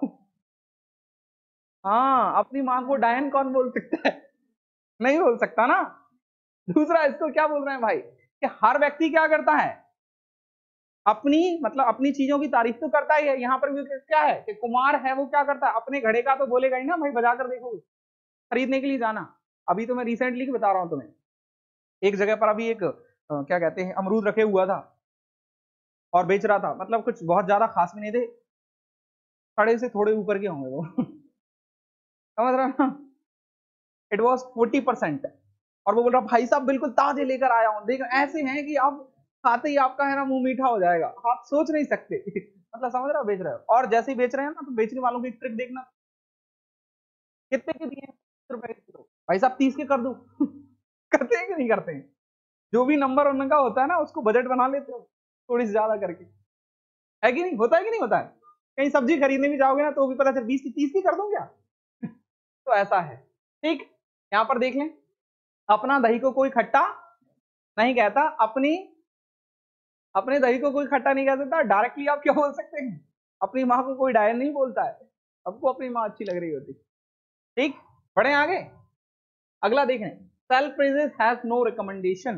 हाँ, अपनी माँ को डायन कौन बोल सकता है? नहीं बोल सकता ना। दूसरा, इसको क्या बोल रहे हैं भाई, कि हर व्यक्ति क्या करता है? अपनी मतलब अपनी चीजों की तारीफ तो करता ही है। यहाँ पर भी क्या है कि कुमार है, वो क्या करता है? अपने घड़े का तो बोलेगा ही ना भाई, बजा कर देखोगे, खरीदने के लिए जाना। अभी तो मैं रिसेंटली बता रहा हूँ तुम्हें, एक जगह पर अभी एक अ, क्या कहते हैं, अमरूद रखे हुआ था, और बेच रहा था, मतलब कुछ बहुत ज्यादा खास भी नहीं थे, खड़े से थोड़े ऊपर के होंगे वो। समझ रहे हो ना? It was forty percent. और वो बोल रहा भाई साहब बिल्कुल ताजे लेकर आया हूँ, देख ऐसे हैं कि आप खाते ही आपका है ना मुंह मीठा हो जाएगा, आप सोच नहीं सकते। मतलब समझ रहे हो, बेच रहे हो। और जैसे ही बेच रहे हैं ना, तो बेचने वालों की ट्रिक देखना, कितने के दिए? रुपए के दो। भाई साहब तीस के कर दो। करते हैं कि नहीं करते हैं? जो भी नंबर उनका होता है ना, उसको बजट बना लेते हो थोड़ी सी ज्यादा करके, है कि नहीं? होता है कि नहीं होता है? कहीं सब्जी खरीदने भी जाओगे ना, तो भी पता चल बीस की तीस की कर दूं क्या? तो ऐसा है। ठीक, यहाँ पर देख लें, अपना दही को कोई खट्टा नहीं कहता, अपनी अपने दही को कोई खट्टा नहीं कह सकता। डायरेक्टली आप क्या बोल सकते हैं? अपनी माँ को कोई डायन नहीं बोलता है, सबको अपनी माँ अच्छी लग रही होती। ठीक, बढ़े आगे। अगला देखें, self praises has no recommendation.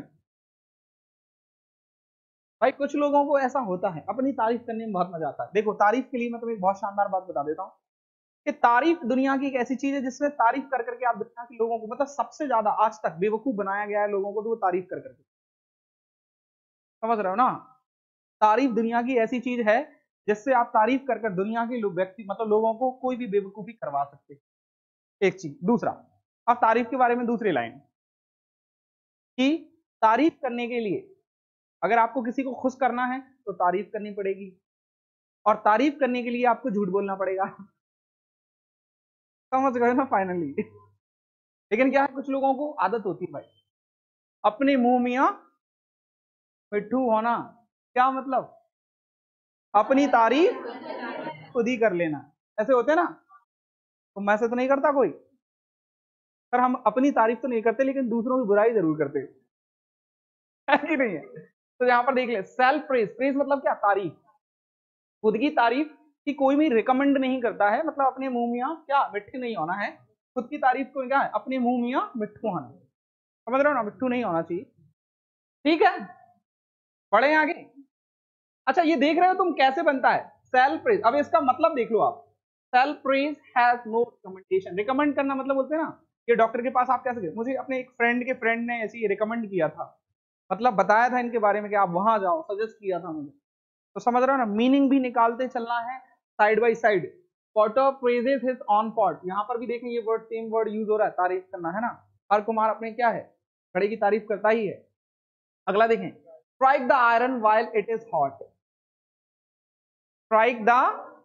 भाई कुछ लोगों को ऐसा होता है, अपनी तारीफ करने में बहुत मजा आता है। देखो तारीफ के लिए मैं तुम्हें एक बहुत शानदार बात बता देता हूँ, कि तारीफ दुनिया की एक ऐसी चीज है जिसमें तारीफ कर करके आप दुनिया के लोगों को, मतलब सबसे ज्यादा आज तक बेवकूफ बनाया गया है लोगों को, तो वो तारीफ कर करके। समझ रहे हो ना? तारीफ दुनिया की ऐसी चीज है जिससे आप तारीफ कर कर दुनिया के लोग व्यक्ति मतलब लोगों को कोई भी बेवकूफी करवा सकते। एक चीज। दूसरा, अब तारीफ के बारे में दूसरी लाइन कि तारीफ करने के लिए अगर आपको किसी को खुश करना है तो तारीफ करनी पड़ेगी, और तारीफ करने के लिए आपको झूठ बोलना पड़ेगा। समझ गए ना फाइनली। लेकिन क्या है, कुछ लोगों को आदत होती है भाई अपने मुंह मियां मिट्ठू होना। क्या मतलब? अपनी तारीफ खुद ही कर लेना। ऐसे होते ना, तो मैं से तो नहीं करता कोई, पर हम अपनी तारीफ तो नहीं करते लेकिन दूसरों की बुराई जरूर करते है कि नहीं है? तो यहां पर देख ले, सेल्फ प्रेज। प्रेज मतलब क्या? तारीफ, खुद की तारीफ की कोई भी रिकमेंड नहीं करता है, मतलब अपने मुंह मियां क्या मिट्टी नहीं होना है। खुद की तारीफ को क्या है? अपने मुंह मियां मिट्ठू होना। समझ रहे हो ना? मिट्ठू नहीं होना चाहिए। ठीक है, पढ़े आगे। अच्छा, ये देख रहे हो तुम कैसे बनता है सेल्फ प्रेज। अब इसका मतलब देख लो आप, self praise has no recommendation. Recommend करना मतलब बोलते हैं ना, ये डॉक्टर के पास आप कैसे गए? मुझे अपने एक फ्रेंड के फ्रेंड ने ऐसे ही रिकमेंड किया था, मतलब बताया था इनके बारे में कि आप वहां जाओ, सजेस्ट किया था मुझे। तो समझ रहे हो ना, मीनिंग भी निकालते चलना है side by side. Potter praises his own pot, यहां पर भी देखें ये वर्ड सेम वर्ड यूज हो रहा है, तारीफ करना है ना। हर कुमार अपने क्या है, घड़े की तारीफ करता ही है। अगला देखें, strike the iron while it is hot. Strike the,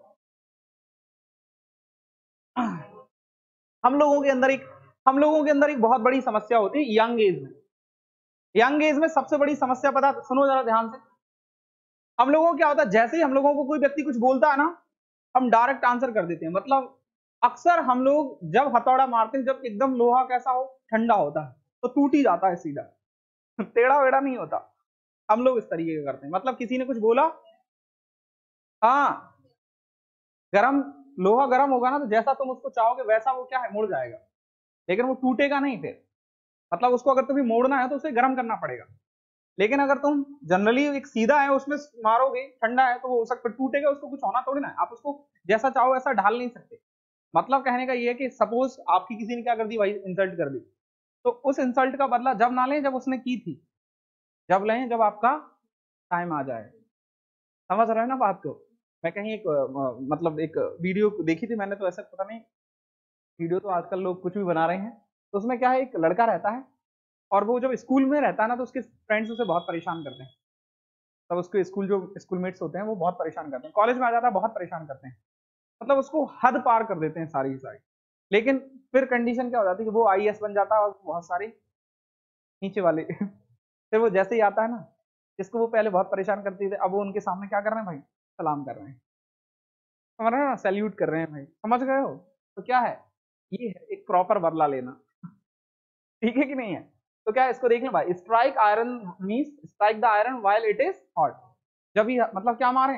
हम लोगों के अंदर एक हम लोगों के अंदर एक बहुत बड़ी समस्या होती है यंग एज में। यंग एज में सबसे बड़ी समस्या पता, सुनो जरा ध्यान से। हम लोगों को क्या होता है, जैसे ही हम लोगों को कोई व्यक्ति कुछ बोलता है ना, हम डायरेक्ट आंसर कर देते हैं। मतलब अक्सर हम लोग जब हथौड़ा मारते हैं, जब एकदम लोहा कैसा हो, ठंडा होता है, तो टूट ही जाता है सीधा, टेढ़ा वेढ़ा नहीं होता। हम लोग इस तरीके का करते हैं, मतलब किसी ने कुछ बोला, हाँ, गरम लोहा गरम होगा ना, तो जैसा तुम उसको चाहोगे वैसा वो क्या है, मुड़ जाएगा, लेकिन वो टूटेगा नहीं फिर। मतलब उसको अगर तुम्हें मोड़ना है तो उसे गर्म करना पड़ेगा। लेकिन अगर तुम जनरली एक सीधा है उसमें मारोगे, ठंडा है, तो वो हो सकता टूटेगा, उसको कुछ होना थोड़ी ना है। आप उसको जैसा चाहो वैसा ढाल नहीं सकते। मतलब कहने का ये है कि सपोज आपकी किसी ने क्या कर दी भाई, इंसल्ट कर दी, तो उस इंसल्ट का बदला जब ना लें जब उसने की थी, जब लें जब आपका टाइम आ जाए। समझ रहे हैं ना बात को? मैं कहीं एक मतलब एक वीडियो देखी थी मैंने, तो ऐसा पता नहीं, वीडियो तो आजकल लोग कुछ भी बना रहे हैं। तो उसमें क्या है, एक लड़का रहता है और वो जब स्कूल में रहता है ना, तो उसके फ्रेंड्स उसे बहुत परेशान करते हैं। तब उसके स्कूल जो स्कूलमेट्स होते हैं वो बहुत परेशान करते हैं। कॉलेज में आ जाता है, बहुत परेशान करते हैं, मतलब उसको हद पार कर देते हैं सारी की सारी। लेकिन फिर कंडीशन क्या हो जाती है कि वो आई ए एस बन जाता है और बहुत सारे नीचे वाले फिर वो जैसे ही आता है ना, जिसको वो पहले बहुत परेशान करते थे, अब वो उनके सामने क्या कर रहे हैं भाई, सलाम कर रहे हैं। समझ रहे हैं ना, सैल्यूट कर रहे हैं भाई। समझ गए हो? तो क्या है, ये है एक प्रॉपर बदला लेना। ठीक है कि नहीं है? तो क्या है, इसको देख लें भाई, strike iron means strike the iron while it is hot. जब ही मतलब क्या मारे,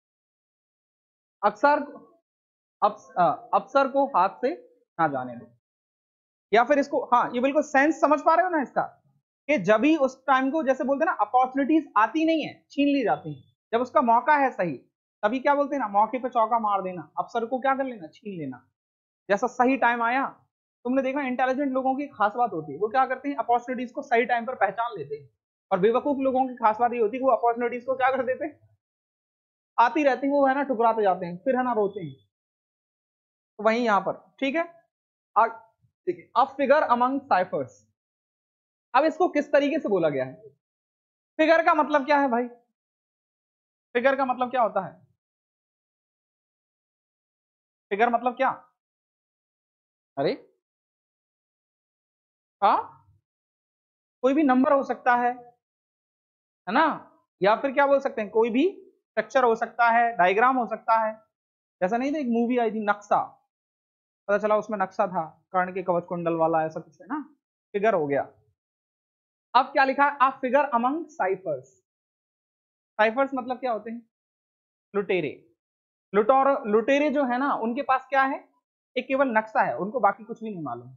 अक्सर अफसर को हाथ से ना जाने दो। या फिर इसको, हाँ, ये बिल्कुल सेंस समझ पा रहे हो ना इसका, कि जब ही उस टाइम को जैसे बोलते हैं ना, अपॉर्चुनिटीज आती नहीं है, छीन ली जाती है। जब उसका मौका है सही, तभी क्या बोलते हैं ना, मौके पे चौका मार देना, अफसर को क्या कर लेना, छीन लेना। जैसा सही टाइम आया, तुमने देखा इंटेलिजेंट लोगों की खास बात होती है, वो क्या करते हैं, अपॉर्चुनिटीज को सही टाइम पर पहचान लेते हैं। और बेवकूफ लोगों की खास बात ये होती है कि वो अपॉर्चुनिटीज को क्या कर देते हैं, आती रहती है, वो है ना ठुकराते जाते हैं, फिर है ना रोते हैं। तो वही यहां पर, ठीक है। देखिए, अब फिगर अमंग साइफर्स। अब इसको किस तरीके से बोला गया है? फिगर का मतलब क्या है भाई? फिगर का मतलब क्या होता है? फिगर मतलब क्या? अरे हाँ, कोई भी नंबर हो सकता है है ना, या फिर क्या बोल सकते हैं, कोई भी स्ट्रक्चर हो सकता है, डायग्राम हो सकता है। जैसा नहीं था एक मूवी आई थी नक्शा, पता चला उसमें नक्शा था कर्ण के कवच कुंडल वाला, ऐसा कुछ है ना, फिगर हो गया। अब क्या लिखा है, आप फिगर अमंग साइफर्स। साइफर्स मतलब क्या होते हैं, लुटेरे। लुटोर लुटेरे जो है ना, उनके पास क्या है, एक केवल नक्शा है, उनको बाकी कुछ भी नहीं मालूम।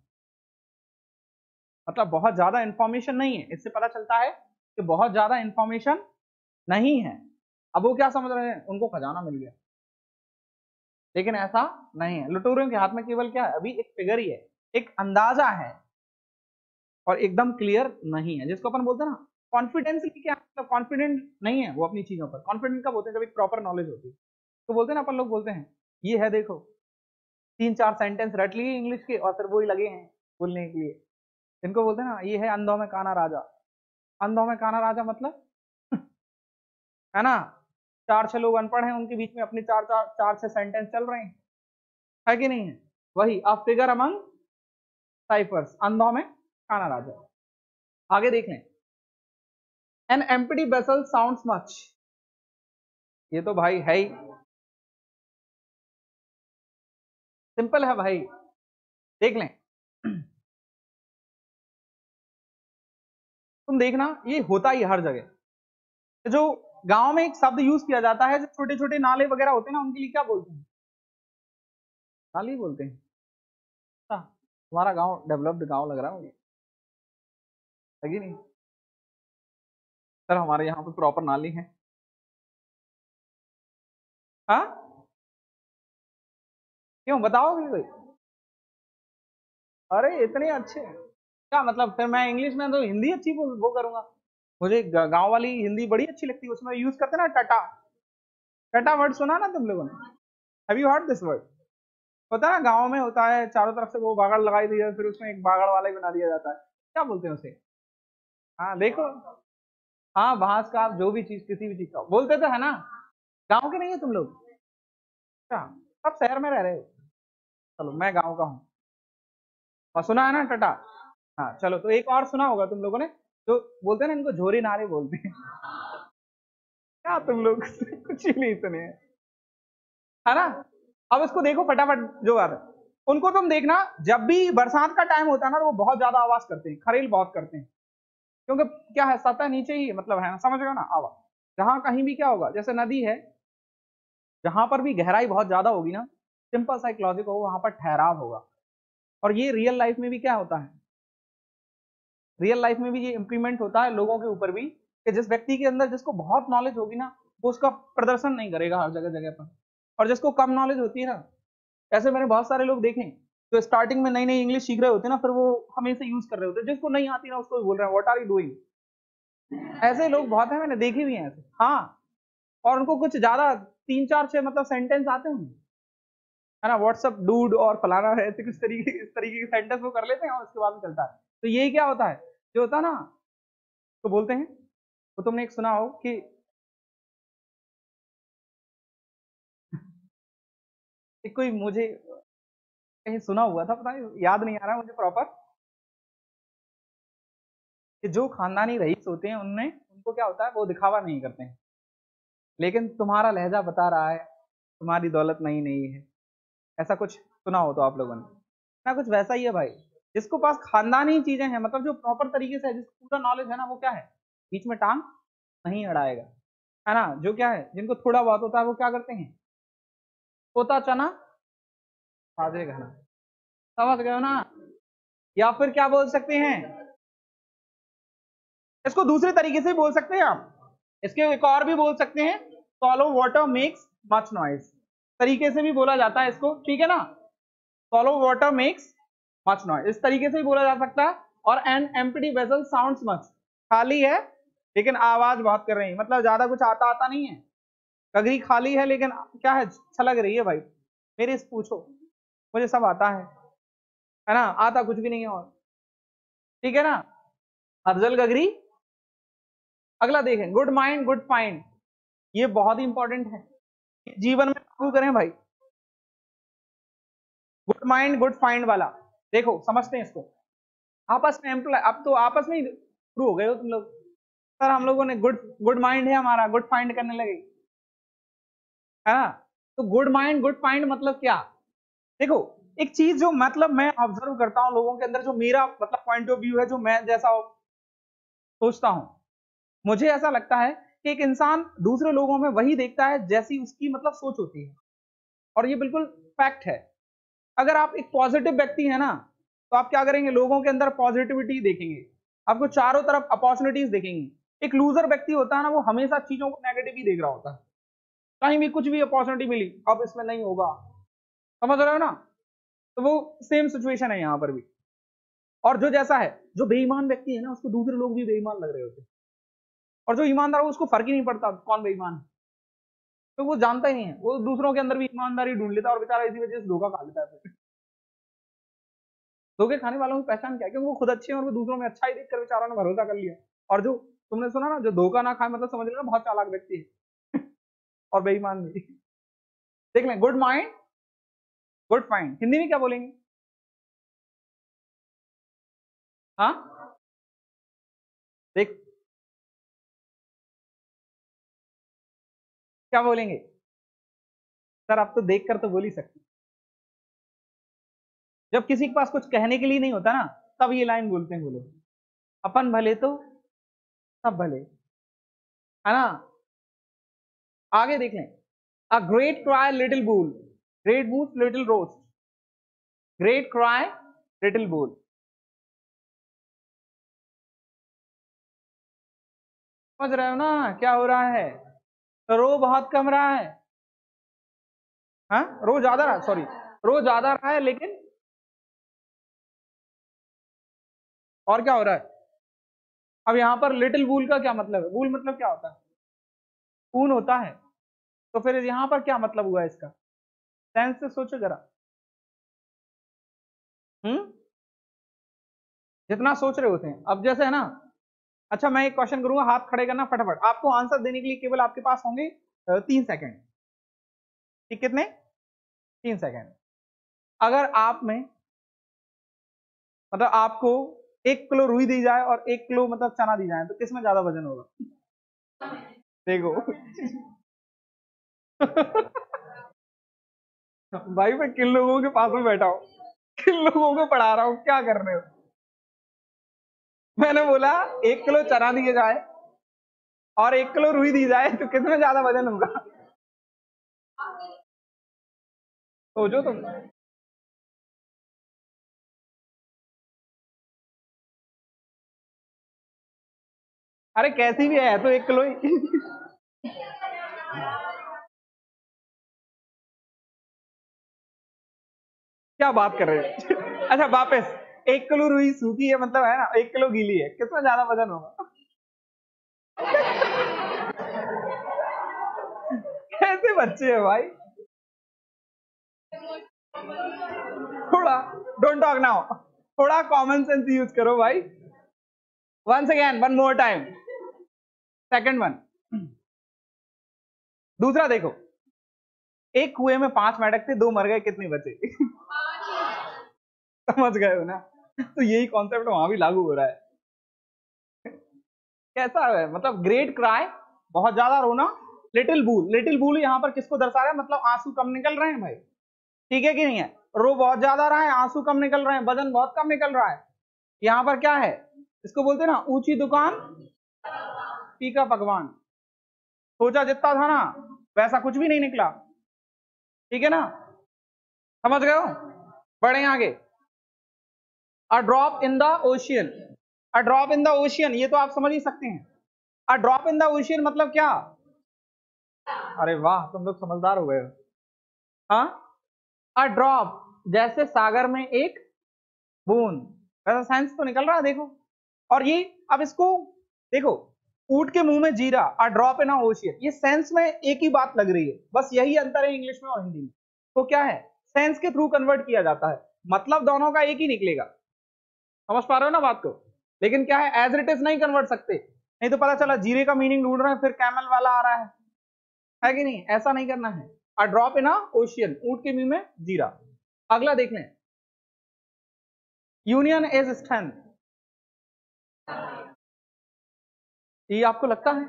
मतलब बहुत ज्यादा इंफॉर्मेशन नहीं है, इससे पता चलता है कि बहुत ज्यादा इंफॉर्मेशन नहीं है। अब वो क्या समझ रहे हैं, उनको खजाना मिल गया, लेकिन ऐसा नहीं है। लुटेरों के हाथ में केवल क्या है, अभी एक फिगर ही है, एक अंदाजा है, और एकदम क्लियर नहीं है, जिसको अपन बोलते हैं ना कॉन्फिडेंस क्या मतलब, कॉन्फिडेंट नहीं है वो अपनी चीजों पर। कॉन्फिडेंट कब होते हैं, जब एक प्रॉपर नॉलेज होती है। तो बोलते हैं ना अपन लोग बोलते हैं ये है देखो, तीन चार सेंटेंस रट लिए इंग्लिश के और फिर वो ही लगे हैं बोलने के लिए। इनको बोलते हैं ना ये है अंधों में काना राजा। अंधों में काना राजा मतलब है ना, चार छह लोग अनपढ़ हैं, उनके बीच में अपने चार चार चार छह सेंटेंस चल रहे हैं, है कि नहीं है? वही अ फिगर अमंग साइफर्स, अंधों में काना राजा। आगे देख लें, an empty vessel sounds much. ये तो भाई है ही, सिंपल है भाई, देख लें। तुम देखना ये होता ही हर जगह। जो गांव में एक शब्द यूज किया जाता है, जो छोटे छोटे नाले वगैरह होते हैं ना, उनके लिए क्या बोलते हैं? नाली बोलते हैं। अच्छा, तुम्हारा गांव डेवलप्ड गांव लग रहा है मुझे, है कि नहीं? सर हमारे यहाँ पे प्रॉपर नाली है। हाँ, क्यों बताओगे कोई? अरे इतने अच्छे हैं। क्या मतलब, फिर मैं इंग्लिश में तो हिंदी अच्छी वो, वो करूंगा। मुझे गांव वाली हिंदी बड़ी अच्छी लगती है, उसमें यूज करते ना टटा। टटा वर्ड सुना ना तुम लोगों ने? Have you heard this word? होता है ना गाँव में, होता है चारों तरफ से वो बागड़ लगाई दी जाती है, फिर उसमें एक बागड़ वाला ही बना दिया जाता है, क्या बोलते हैं उसे? हाँ देखो, हाँ बांस का, आप जो भी चीज, किसी भी चीज का बोलते तो है ना। गाँव के नहीं है तुम लोग? अच्छा, सब शहर में रह रहे हो। चलो मैं गाँव का हूँ, और सुना है ना टटा। हाँ चलो, तो एक और सुना होगा तुम लोगों ने, जो बोलते हैं ना, इनको झोरी नारे बोलते हैं। क्या तुम लोग कुछ ही नहीं सुने हैं, है ना? अब इसको देखो फटाफट जो बात है, उनको तुम देखना, जब भी बरसात का टाइम होता है ना, तो वो बहुत ज्यादा आवाज करते हैं, खरेल बहुत करते हैं। क्योंकि क्या है, सतह नीचे ही है, मतलब है ना, समझ रहे हो ना आवाज। जहां कहीं भी क्या होगा, जैसे नदी है, जहां पर भी गहराई बहुत ज्यादा होगी ना, सिंपल सा एक लॉजिक होगा, वहां पर ठहराव होगा। और ये रियल लाइफ में भी क्या होता है, रियल लाइफ में भी ये इंप्लीमेंट होता है लोगों के ऊपर भी, कि जिस व्यक्ति के अंदर, जिसको बहुत नॉलेज होगी ना, वो उसका प्रदर्शन नहीं करेगा हर जगह जगह पर। और जिसको कम नॉलेज होती है ना, ऐसे मैंने बहुत सारे लोग देखे जो स्टार्टिंग में नई नई इंग्लिश सीख रहे होते हैं ना, फिर वो हमेशा यूज कर रहे होते हैं, जिसको नहीं आती ना उसको बोल रहे हैं व्हाट आर यू डूइंग। ऐसे लोग बहुत हैं, मैंने देखे भी हैं ऐसे। हाँ, और उनको कुछ ज्यादा तीन चार छह मतलब सेंटेंस आते होंगे, है ना, व्हाट्सअप डूड और फलाना है, ऐसे कुछ तरीके, इस तरीके के सेंटेंस वो कर लेते हैं, और उसके बाद में चलता है। तो यही क्या होता है, जो होता है ना, तो बोलते हैं, तो तुमने एक सुना हो कि एक कोई, मुझे कहीं सुना हुआ था, पता नहीं, याद नहीं आ रहा मुझे प्रॉपर, कि जो खानदानी रईस होते हैं उनमें, उनको क्या होता है, वो दिखावा नहीं करते हैं, लेकिन तुम्हारा लहजा बता रहा है तुम्हारी दौलत नहीं नहीं है। ऐसा कुछ सुना हो तो आप लोगों ने ना, कुछ वैसा ही है भाई। जिसको पास खानदानी चीजें हैं, मतलब जो प्रॉपर तरीके से है, जिसको पूरा नॉलेज है ना, वो क्या है, बीच में टांग नहीं अड़ाएगा, है ना। जो क्या है, जिनको थोड़ा बहुत होता है, वो क्या करते हैं, पोता चना साजे घना, समझ गए हो ना? या फिर क्या बोल सकते हैं, इसको दूसरे तरीके से बोल सकते हैं आप, इसके एक और भी बोल सकते हैं, shallow water makes much noise, तरीके से भी बोला जाता है इसको, ठीक है ना। Shallow water makes much noise, इस तरीके से भी बोला जा सकता है। और an empty vessel sounds much, खाली है लेकिन आवाज बहुत कर रही है, मतलब ज्यादा कुछ आता आता नहीं है। गगरी खाली है लेकिन क्या है, छलक रही है भाई, मेरे से पूछो, मुझे सब आता है है ना, आता कुछ भी नहीं है और, ठीक है ना। अफजल गगरी। अगला देखें, गुड माइंड गुड फाइंड, ये बहुत ही इंपॉर्टेंट है, जीवन में लागू करें भाई। गुड माइंड गुड फाइंड वाला, देखो समझते हैं इसको। आपस में एम्प्लॉय, अब तो आपस में ही शुरू हो गए हो तुम लोग। सर हम लोगों ने गुड गुड माइंड है हमारा, गुड फाइंड करने लगे, है ना। तो गुड माइंड गुड फाइंड मतलब क्या, देखो, एक चीज जो मतलब मैं ऑब्जर्व करता हूँ लोगों के अंदर, जो मेरा मतलब पॉइंट ऑफ व्यू है, जो मैं जैसा सोचता हूँ, मुझे ऐसा लगता है कि एक इंसान दूसरे लोगों में वही देखता है जैसी उसकी मतलब सोच होती है, और ये बिल्कुल फैक्ट है। अगर आप एक पॉजिटिव व्यक्ति है ना, तो आप क्या करेंगे, लोगों के अंदर पॉजिटिविटी देखेंगे, आपको चारों तरफ अपॉर्चुनिटीज देखेंगे। एक लूजर व्यक्ति होता है ना, वो हमेशा चीजों को नेगेटिव ही देख रहा होता है, कहीं भी कुछ भी अपॉर्चुनिटी मिली, अब इसमें नहीं होगा, समझ रहे हो ना। तो वो सेम सिचुएशन है यहाँ पर भी। और जो जैसा है, जो बेईमान व्यक्ति है ना, उसको दूसरे लोग भी बेईमान लग रहे होते हैं, और जो ईमानदार है उसको फर्क ही नहीं पड़ता कौन बेईमान है, तो वो जानता ही नहीं है, वो दूसरों के अंदर भी ईमानदारी ढूंढ लेता है और बेचारा इसी वजह से धोखा खा लेता है। धोखे खाने वालों की पहचान क्या है? क्योंकि वो खुद अच्छे हैं और वो दूसरों में अच्छा ही देखकर बेचारों ने भरोसा कर लिया। और जो तुमने सुना ना, जो धोखा ना खाए मतलब समझ लेना बहुत चालाक व्यक्ति है और बेईमान भी। देख लें, good mind good find Hindi में क्या बोलेंगे? हाँ देख क्या बोलेंगे सर? आप तो देख कर तो बोल ही सकते। जब किसी के पास कुछ कहने के लिए नहीं होता ना, तब ये लाइन बोलते हैं वो लोग, अपन भले तो सब भले, है ना। आगे देख लें, a great cry little wool, great boast little roast, great cry little wool. समझ रहे हो ना क्या हो रहा है? तो रो बहुत कम रहा है, हाँ रो ज्यादा रहा, सॉरी रो ज्यादा रहा है, लेकिन और क्या हो रहा है? अब यहां पर लिटिल बूल का क्या मतलब है? बूल मतलब क्या होता है? खून होता है। तो फिर यहां पर क्या मतलब हुआ इसका? सेंस से सोचो जरा। हम्म जितना सोच रहे होते हैं, अब जैसे है ना। अच्छा मैं एक क्वेश्चन करूंगा, हाथ खड़े करना फटाफट, आपको आंसर देने के लिए केवल आपके पास होंगे अ, तीन सेकंड। ठीक, कितने? तीन सेकंड। अगर आप में मतलब आपको एक किलो रुई दी जाए और एक किलो मतलब चना दी जाए, तो किसमें ज्यादा वजन होगा? देखो भाई मैं किन लोगों के पास में बैठा हूँ, किन लोगों को पढ़ा रहा हूँ, क्या कर रहे हो? मैंने बोला एक किलो चना दिए जाए और एक किलो रुई दी जाए, तो किसमें ज्यादा वजन होगा? सोचो तुम। अरे कैसी भी है तो एक किलो ही क्या बात कर रहे हो? अच्छा वापस, एक किलो रुई सूखी है मतलब है ना, एक किलो गीली है, किसमें ज्यादा वजन होगा? कैसे बच्चे हैं भाई? थोड़ा डोंट टॉक नाउ, थोड़ा कॉमन सेंस यूज करो भाई। Once again, one more time, second one. दूसरा देखो, एक कुएं में पांच मेंढक थे, दो मर गए, कितने बचे? समझ गए हो ना? तो यही कॉन्सेप्ट वहां भी लागू हो रहा है। कैसा है मतलब? ग्रेट क्राई बहुत ज्यादा रोना, लिटिल बूल, लिटिल बूल यहाँ पर किसको दर्शा रहा है? मतलब आंसू कम निकल रहे हैं भाई, ठीक है कि नहीं है? रो बहुत ज्यादा रहा है, आंसू कम निकल रहे हैं, वजन बहुत कम निकल रहा है। यहाँ पर क्या है? इसको बोलते हैं ना ऊंची दुकान फीका पकवान। सोचा जितना था ना वैसा कुछ भी नहीं निकला, ठीक है ना? समझ गए हो? बढ़े आगे। A drop in the ocean, a drop in the ocean, ये तो आप समझ ही सकते हैं। A drop in the ocean मतलब क्या? अरे वाह, तुम लोग समझदार हो गए हो। हाँ, अ ड्रॉप जैसे सागर में एक बूंद, वैसा साइंस तो निकल रहा है देखो। और ये अब इसको देखो, ऊंट के मुंह में जीरा, a drop in a ocean, ये सेंस में एक ही बात लग रही है, बस यही अंतर है इंग्लिश में और हिंदी में। तो क्या है, सेंस के थ्रू कन्वर्ट किया जाता है, मतलब दोनों का एक ही निकलेगा। समझ पा रहे हो ना बात को? लेकिन क्या है, एज इट इज नहीं कन्वर्ट सकते, नहीं तो पता चला जीरे का मीनिंग ढूंढ रहे हैं फिर कैमल वाला आ रहा है है कि नहीं? ऐसा नहीं करना है। अ ड्रॉप इन अ ओशियन, ऊंट के मुंह में जीरा। अगला देख लें, यूनियन इज स्ट्रेंथ, ये आपको लगता है?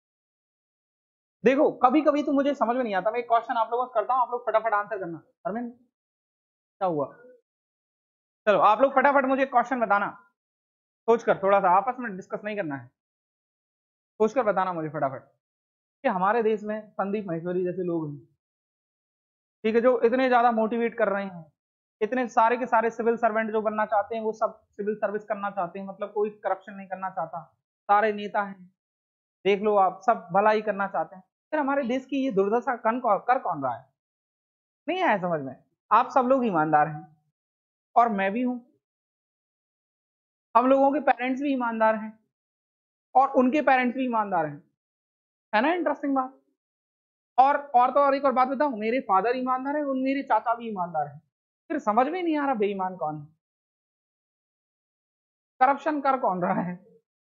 देखो कभी कभी तो मुझे समझ में नहीं आता, मैं एक क्वेश्चन आप लोगों को करता हूं, आप लोग फटाफट आंसर करना। अरविंद क्या हुआ? चलो आप लोग फटाफट मुझे क्वेश्चन बताना, सोचकर, थोड़ा सा आपस में डिस्कस नहीं करना है, सोचकर बताना मुझे फटाफट। कि हमारे देश में संदीप महेश्वरी जैसे लोग हैं, ठीक है, जो इतने ज्यादा मोटिवेट कर रहे हैं, इतने सारे के सारे सिविल सर्वेंट जो बनना चाहते हैं वो सब सिविल सर्विस करना चाहते हैं, मतलब कोई करप्शन नहीं करना चाहता, सारे नेता हैं, देख लो आप, सब भलाई करना चाहते हैं, फिर हमारे देश की ये दुर्दशा कन कर कौन रहा है? नहीं आया समझ में? आप सब लोग ईमानदार हैं और मैं भी हूं, हम लोगों के पेरेंट्स भी ईमानदार हैं, और उनके पेरेंट्स भी ईमानदार हैं, है ना इंटरेस्टिंग बात। और और तो और एक और बात बताऊं, मेरे फादर ईमानदार है और मेरे चाचा भी ईमानदार है, फिर समझ में नहीं आ रहा बेईमान कौन है, करप्शन कर कौन रहा है,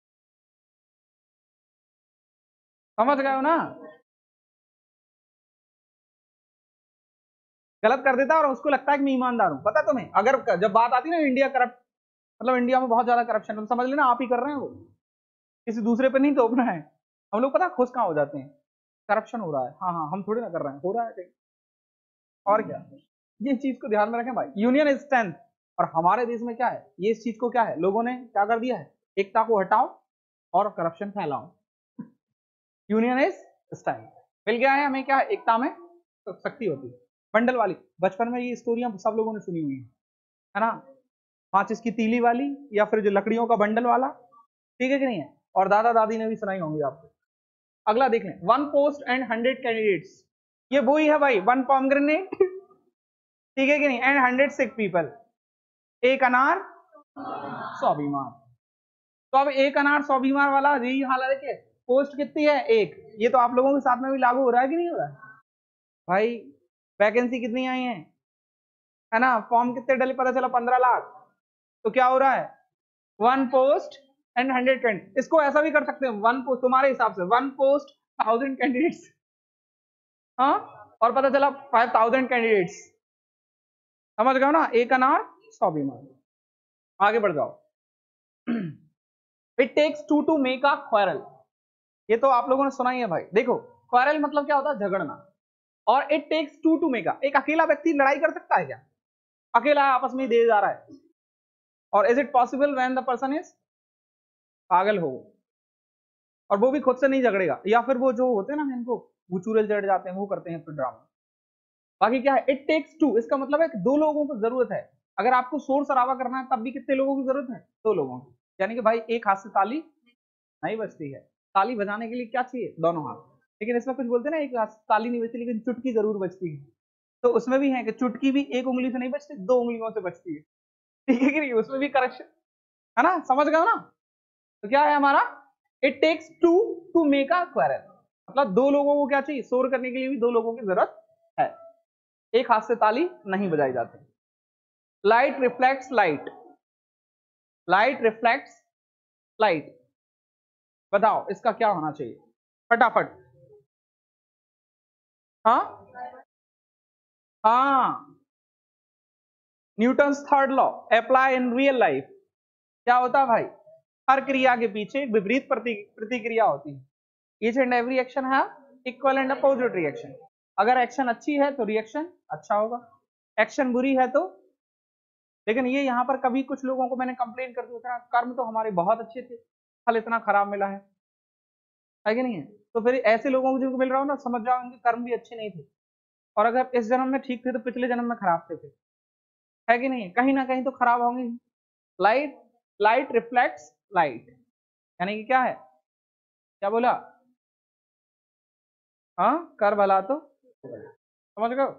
समझ गए हो ना। गलत कर देता है और उसको लगता है कि मैं ईमानदार हूं। पता तुम्हें, अगर जब बात आती है ना इंडिया करप्ट, मतलब इंडिया में बहुत ज्यादा करप्शन है, तो समझ लेना आप ही कर रहे हैं, वो किसी दूसरे पे नहीं थोपना है। हम लोग पता खुश कहाँ हो जाते हैं, करप्शन हो रहा है, हाँ हाँ हम थोड़ी ना कर रहे हैं, हो रहा है कहीं। और क्या, ये चीज को ध्यान में रखें भाई, यूनियन इज स्ट्रेंथ। और हमारे देश में क्या है, ये इस चीज को क्या है, लोगों ने क्या कर दिया है, एकता को हटाओ और करप्शन फैलाओ। यूनियन इज स्ट्रेंथ, मिल गया है हमें, क्या एकता में शक्ति होती है। बंडल वाली, बचपन में ये स्टोरियां सब लोगों ने सुनी हुई है, है ना, माचिस की तीली वाली, या फिर जो लकड़ियों का बंडल वाला, ठीक है कि नहीं है, और दादा दादी ने भी सुनाई होंगी आपको। अगला देख लें, one post and hundred candidates, ये वो ही है भाई, वन पॉमग्रेनेट, ठीक है कि नहीं, एंड हंड्रेड सिक पीपल, एक अनार सौ बीमार। तो अब एक अनार सौ बीमार वाला यही हाल है, देखिए पोस्ट कितनी है, एक, ये तो आप लोगों के साथ में भी लागू हो रहा है कि नहीं हो रहा है भाई। वैकेंसी कितनी आई है है ना, फॉर्म कितने डले पता चला पंद्रह लाख, तो क्या हो रहा है, one post and hundred candidate. इसको ऐसा भी कर सकते हैं, वन पोस्ट तुम्हारे हिसाब से, वन पोस्ट थाउजेंड कैंडिडेट्स, हाँ, और पता चला फाइव थाउजेंड कैंडिडेट्स, समझ गए ना, एक अनार सौ बीमार। आगे बढ़ जाओ। It takes two to make a quarrel, ये तो आप लोगों ने सुना ही है भाई। देखो क्वारल मतलब क्या होता है, झगड़ना, और it takes two to make a, एक अकेला व्यक्ति लड़ाई कर सकता है क्या, अकेला आपस में दे जा रहा है, और is it possible when the person is, पागल हो, और वो भी खुद से नहीं झगड़ेगा, या फिर वो जो होते हैं ना इनको गुचूरल चढ़ जाते हैं, वो करते हैं फिर ड्रामा। बाकी क्या है, इट टेक्स टू, इसका मतलब है कि दो लोगों को जरूरत है, अगर आपको शोर शराबा करना है तब भी कितने लोगों की जरूरत है, दो लोगों की, यानी कि भाई एक हाथ से ताली नहीं बजती है, ताली बजाने के लिए क्या चाहिए, दोनों हाथ। लेकिन इसमें कुछ बोलते हैं ना, एक हाथ से ताली नहीं बजती लेकिन चुटकी जरूर बजती है, तो उसमें भी है कि चुटकी भी एक उंगली से नहीं बजती, दो उंगलियों से बजती है, ठीक है कि नहीं, उसमें भी करेक्शन है ना, समझ गए ना। तो क्या है हमारा, it takes two to make a quarrel, मतलब दो लोगों को क्या चाहिए, शोर करने के लिए भी दो लोगों की जरूरत है, एक हाथ से ताली नहीं बजाई जाती। Light reflects light, light reflects light, बताओ इसका क्या होना चाहिए फटाफट। हाँ हाँ, Newton's third law apply in real life. क्या होता है भाई, हर क्रिया के पीछे एक विपरीत प्रति प्रतिक्रिया होती है, each and every action have equal and opposite reaction. अगर एक्शन अच्छी है तो रिएक्शन अच्छा होगा, एक्शन बुरी है तो, लेकिन ये यहाँ पर कभी कुछ लोगों को मैंने कंप्लेन कर दिया, कर्म तो हमारे बहुत अच्छे थे, फल इतना खराब मिला है, है कि नहीं है। तो फिर ऐसे लोगों को जिनको मिल रहा हो ना, समझ जाओ इनके कर्म भी अच्छे नहीं थे, और अगर इस जन्म में ठीक थे तो पिछले जन्म में खराब थे, थे है कि नहीं है, कहीं ना कहीं तो खराब होंगे। लाइट, लाइट रिफ्लेक्ट्स लाइट, यानी कि क्या है, क्या बोला, हाँ कर भला तो समझ गए।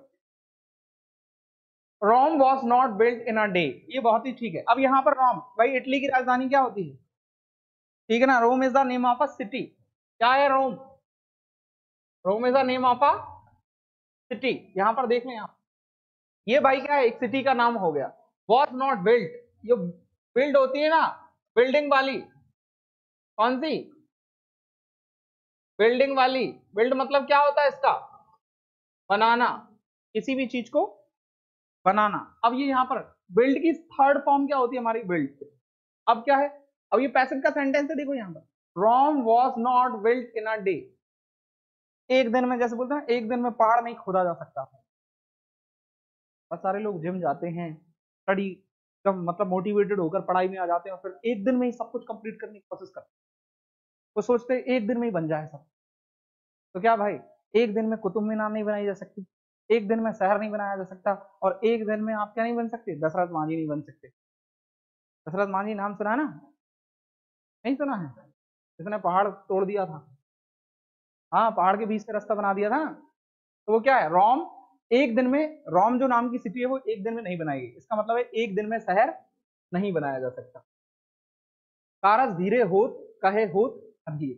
Rome was not built in a day, ये बहुत ही ठीक है। अब यहाँ पर रोम, भाई इटली की राजधानी क्या होती है, ठीक है ना, Rome is the name of a city, क्या है Rome, Rome is the name of a city, यहां पर देख लें आप, ये भाई क्या है, एक सिटी का नाम हो गया। वॉज नॉट बिल्ट, जो बिल्ड होती है ना, बिल्डिंग वाली, कौन सी, बिल्डिंग वाली, बिल्ड मतलब क्या होता है इसका, बनाना, किसी भी चीज को बनाना। अब ये यहाँ पर बिल्ड की थर्ड फॉर्म क्या होती है हमारी, बिल्ड। अब क्या है, अब ये पैसिव का सेंटेंस है, देखो यहाँ पर, Rome was not built in a day, एक दिन में, जैसे बोलते हैं एक दिन में पहाड़ नहीं खोदा जा सकता। बहुत सारे लोग जिम जाते हैं, स्टडी का मतलब मोटिवेटेड होकर पढ़ाई में आ जाते हैं, और फिर एक दिन में ही सब कुछ कंप्लीट करने की कोशिश करते हैं, वो सोचते हैं एक दिन में ही बन जाए सब। तो क्या भाई, एक दिन में कुतुब मीनार नहीं बनाई जा सकती, एक दिन में शहर नहीं बनाया जा सकता, और एक दिन में आप क्या नहीं बन सकते, दशरथ मांझी नहीं बन सकते। दशरथ मांझी नाम सुना है ना, नहीं सुना है, इसने पहाड़ तोड़ दिया था, हाँ पहाड़ के बीच से रास्ता बना दिया था। तो वो क्या है, रोम एक दिन में, रोम जो नाम की सिटी है वो एक दिन में नहीं बनाई गई, इसका मतलब है एक दिन में शहर नहीं बनाया जा सकता। कारस धीरे होत कहे होत अधीर।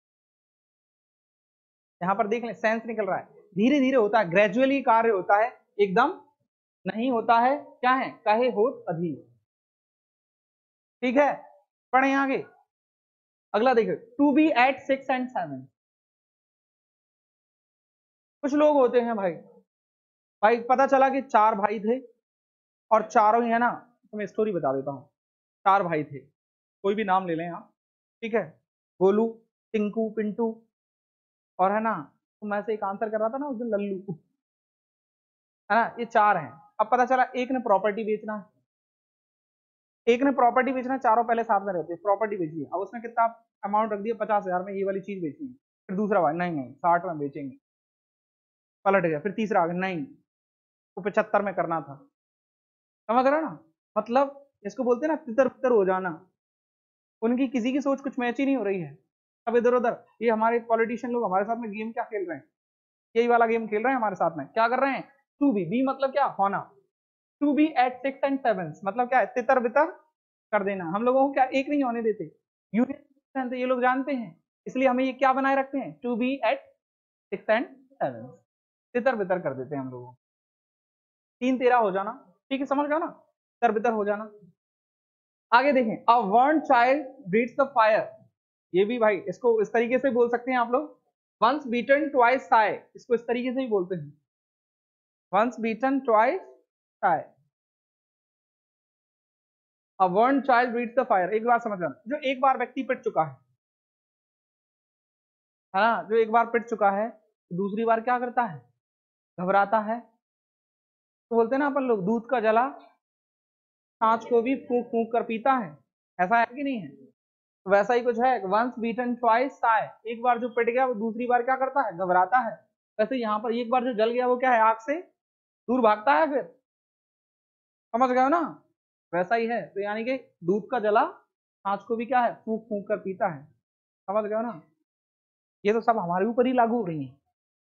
यहाँ पर देख लें सेंस निकल रहा है, धीरे धीरे होता है, ग्रेजुअली कार्य होता है, एकदम नहीं होता है, क्या है, कहे होत अधीर। ठीक है, पढ़े आगे। अगला देखो, to be at six and seven. कुछ लोग होते हैं भाई, भाई पता चला कि चार भाई थे और चारों ही है ना, तो मैं स्टोरी बता देता हूँ। चार भाई थे, कोई भी नाम ले लें आप, ठीक है, गोलू, टिंकू, पिंटू और है ना, तो मैं से एक आंसर कर रहा था ना उस दिन, लल्लू, है ना, ये चार हैं। अब पता चला एक ने प्रॉपर्टी बेचना है, एक ने प्रॉपर्टी बेचना, चारों पहले साथ में रहते हैं, प्रॉपर्टी बेची है, अब उसने कितना अमाउंट रख दिया, पचास हजार में ये वाली चीज बेचनी है। फिर दूसरा भाई, नहीं नहीं साठ में बेचेंगे, पलट गया। फिर तीसरा आ गया, नहीं वो पचहत्तर में करना था। समझ रहा ना, मतलब इसको बोलते हैं ना तितर बितर हो जाना, उनकी किसी की सोच कुछ मैच ही नहीं हो रही है। अब इधर उधर ये हमारे पॉलिटिशियन लोग हमारे साथ में गेम क्या खेल रहे हैं, यही वाला गेम खेल रहे हैं हमारे साथ में। क्या कर रहे हैं, टू बी, बी मतलब क्या, होना, to be at six and seven मतलब क्या है, तितर बितर कर देना। हम लोगों को क्या एक नहीं होने देते, यूनियन ये लोग जानते हैं, इसलिए हमें ये क्या बनाए रखते हैं, to be at six and seven, तितर बितर कर देते हैं हम लोगों को। तीन तेरह हो जाना, ठीक है, समझ गया ना, तितर बितर हो जाना। आगे देखें, a burnt child breeds the fire. ये भी भाई इसको इस तरीके से बोल सकते हैं आप लोग, वंस बीटन ट्वाइस साय, इसको इस तरीके से ही बोलते हैं, once beaten twice shy. A burnt child breeds the fire, एक बार समझ आना, जो एक बार व्यक्ति पिट चुका है है ना, जो एक बार पिट चुका है दूसरी बार क्या करता है, घबराता है। तो बोलते हैं ना अपन लोग, दूध का जला छाछ को भी फूंक फूंक कर पीता है, ऐसा है कि नहीं है। तो वैसा ही कुछ है, वंस बीटन ट्वाइस साय, एक बार जो पिट गया वो दूसरी बार क्या करता है, घबराता है। वैसे यहाँ पर एक बार जो जल गया वो क्या है, आग से दूर भागता है फिर, समझ गए हो ना, वैसा ही है। तो यानी कि दूध का जला छाछ को भी क्या है, फूंक फूंक कर पीता है, समझ गए हो ना। ये तो सब हमारे ऊपर ही लागू हो रही है।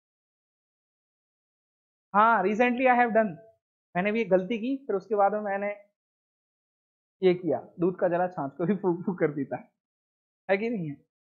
हाँ, रिसेंटली आई हैव डन, मैंने भी एक गलती की, फिर उसके बाद में मैंने ये किया, दूध का जला छाछ को भी फूंक फूंक कर पीता है, है कि नहीं है।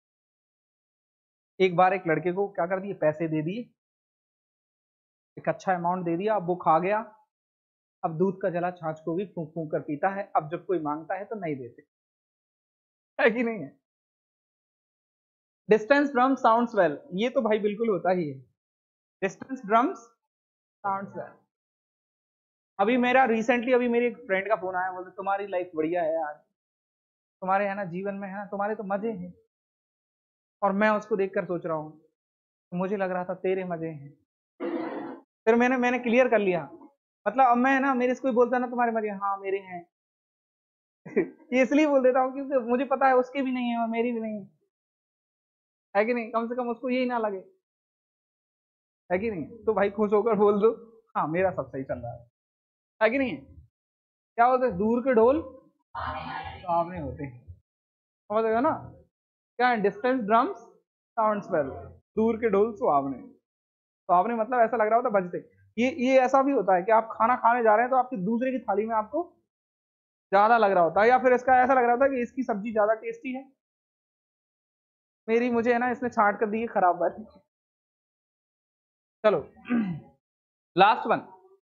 एक बार एक लड़के को क्या कर दिए, पैसे दे दिए, एक अच्छा अमाउंट दे दिया, अब वो खा गया, अब दूध का जला छाछ को भी फूंक फूंक कर पीता है, अब जब कोई मांगता है तो नहीं देते, है कि नहीं है। डिस्टेंस ड्रम साउंड्स वेल, ये तो भाई बिल्कुल होता ही है, डिस्टेंस ड्रम्स साउंड्स वेल। अभी मेरा रिसेंटली अभी मेरे एक फ्रेंड का फोन आया, बोलते तुम्हारी लाइफ बढ़िया है यार, तुम्हारे है ना जीवन में है ना, तुम्हारे तो मजे हैं। और मैं उसको देखकर सोच रहा हूँ, तो मुझे लग रहा था तेरे मजे हैं। फिर मैंने मैंने क्लियर कर लिया, मतलब अब मैं ना, मेरे से कोई बोलता ना तुम्हारे मजे, हाँ मेरे हैं। ये इसलिए बोल देता हूँ क्योंकि मुझे पता है उसके भी नहीं है और मेरी भी नहीं है, है कि नहीं, कम से कम उसको यही ना लगे, है कि नहीं। तो भाई खुश होकर बोल दो, हाँ मेरा सब सही चल रहा है है कि नहीं। क्या बोलते हैं, दूर के ढोल सामने होते हैं, समझ गए ना। क्या है, डिस्टेंस ड्रम्स साउंड्स वेल, दूर के ढोल सुहावने। सुहावने मतलब ऐसा लग रहा होता बजते। ये ये ऐसा भी होता है कि आप खाना खाने जा रहे हैं तो आपकी दूसरे की थाली में आपको ज्यादा लग रहा होता है, या फिर इसका ऐसा लग रहा होता है कि इसकी सब्जी ज्यादा टेस्टी है, मेरी मुझे है ना इसने छांट कर दी है खराब वाली। चलो last one,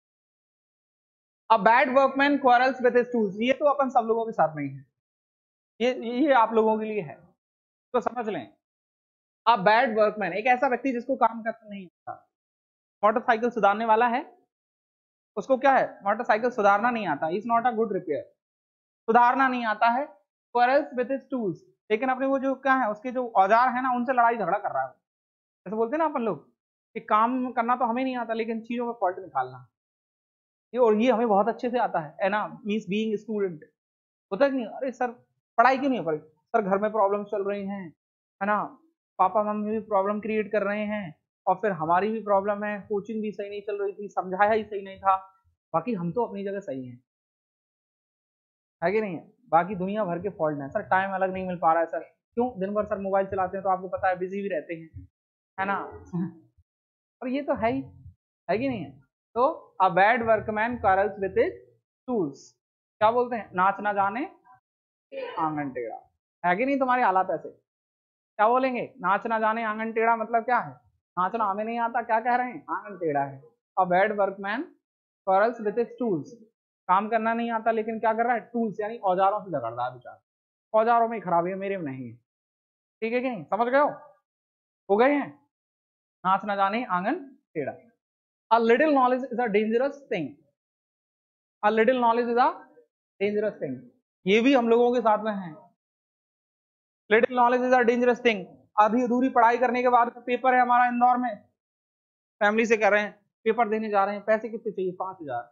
a bad workman quarrels with his tools. ये तो अपन सब लोगों के साथ में ही है, ये ये आप लोगों के लिए है, तो समझ लें। अ बैड वर्कमैन, एक ऐसा व्यक्ति जिसको काम करना नहीं आता, मोटरसाइकिल सुधारने वाला है, उसको क्या है, मोटरसाइकिल सुधारना नहीं आता, is not a good repair, सुधारना नहीं आता है। क्वारल्स विद हिज टूल्स, लेकिन अपने वो जो क्या है, उसके जो औजार है ना, उनसे लड़ाई झगड़ा कर रहा है। जैसे बोलते हैं ना अपन लोग कि काम करना तो हमें नहीं आता, लेकिन चीजों में फॉल्ट निकालना, ये और ये हमें बहुत अच्छे से आता है है ना। मीन्स बीइंग स्टूडेंट, होता है कि नहीं, अरे सर पढ़ाई क्यों नहीं हो पा रही, सर घर में प्रॉब्लम चल रही हैं, है ना, पापा मम्मी भी प्रॉब्लम क्रिएट कर रहे हैं, और फिर हमारी भी प्रॉब्लम है, कोचिंग भी सही नहीं चल रही थी, समझाया ही सही नहीं था। बाकी हम तो अपनी जगह सही हैं, है कि नहीं है। बाकी दुनिया भर के फॉल्ट हैं, सर टाइम अलग नहीं मिल पा रहा है सर, क्यों, दिन भर सर मोबाइल चलाते हैं तो आपको पता है बिजी भी रहते हैं, है ना। और ये तो है ही, है कि नहीं है। तो a bad workman quarrels with his tools, क्या बोलते हैं, नाच ना जाने आंगन टेढ़ा, है कि नहीं तुम्हारे हालात ऐसे। क्या बोलेंगे? नाच ना जाने आंगन टेढ़ा मतलब क्या है? नाचना हमें नहीं आता, क्या कह रहे हैं? आंगन टेढ़ा है। A bad workman quarrels with his tools, काम करना नहीं आता लेकिन क्या कर रहा है? टूल्स यानी औजारों से झगड़ रहा है बेचारा। औजारों में खराबी है, मेरे में नहीं है। ठीक है कि नहीं? समझ गए हो? हो गए हैं? नाच ना जाने आंगन टेढ़ा। A little knowledge is a dangerous thing. A little knowledge is a dangerous thing. ये भी हम लोगों के साथ में है। Little knowledge is a dangerous thing. आधी अधूरी पढ़ाई करने के बाद पेपर है हमारा इंदौर में, फैमिली से कह रहे हैं पेपर देने जा रहे हैं, पैसे कितने चाहिए? पांच हजार।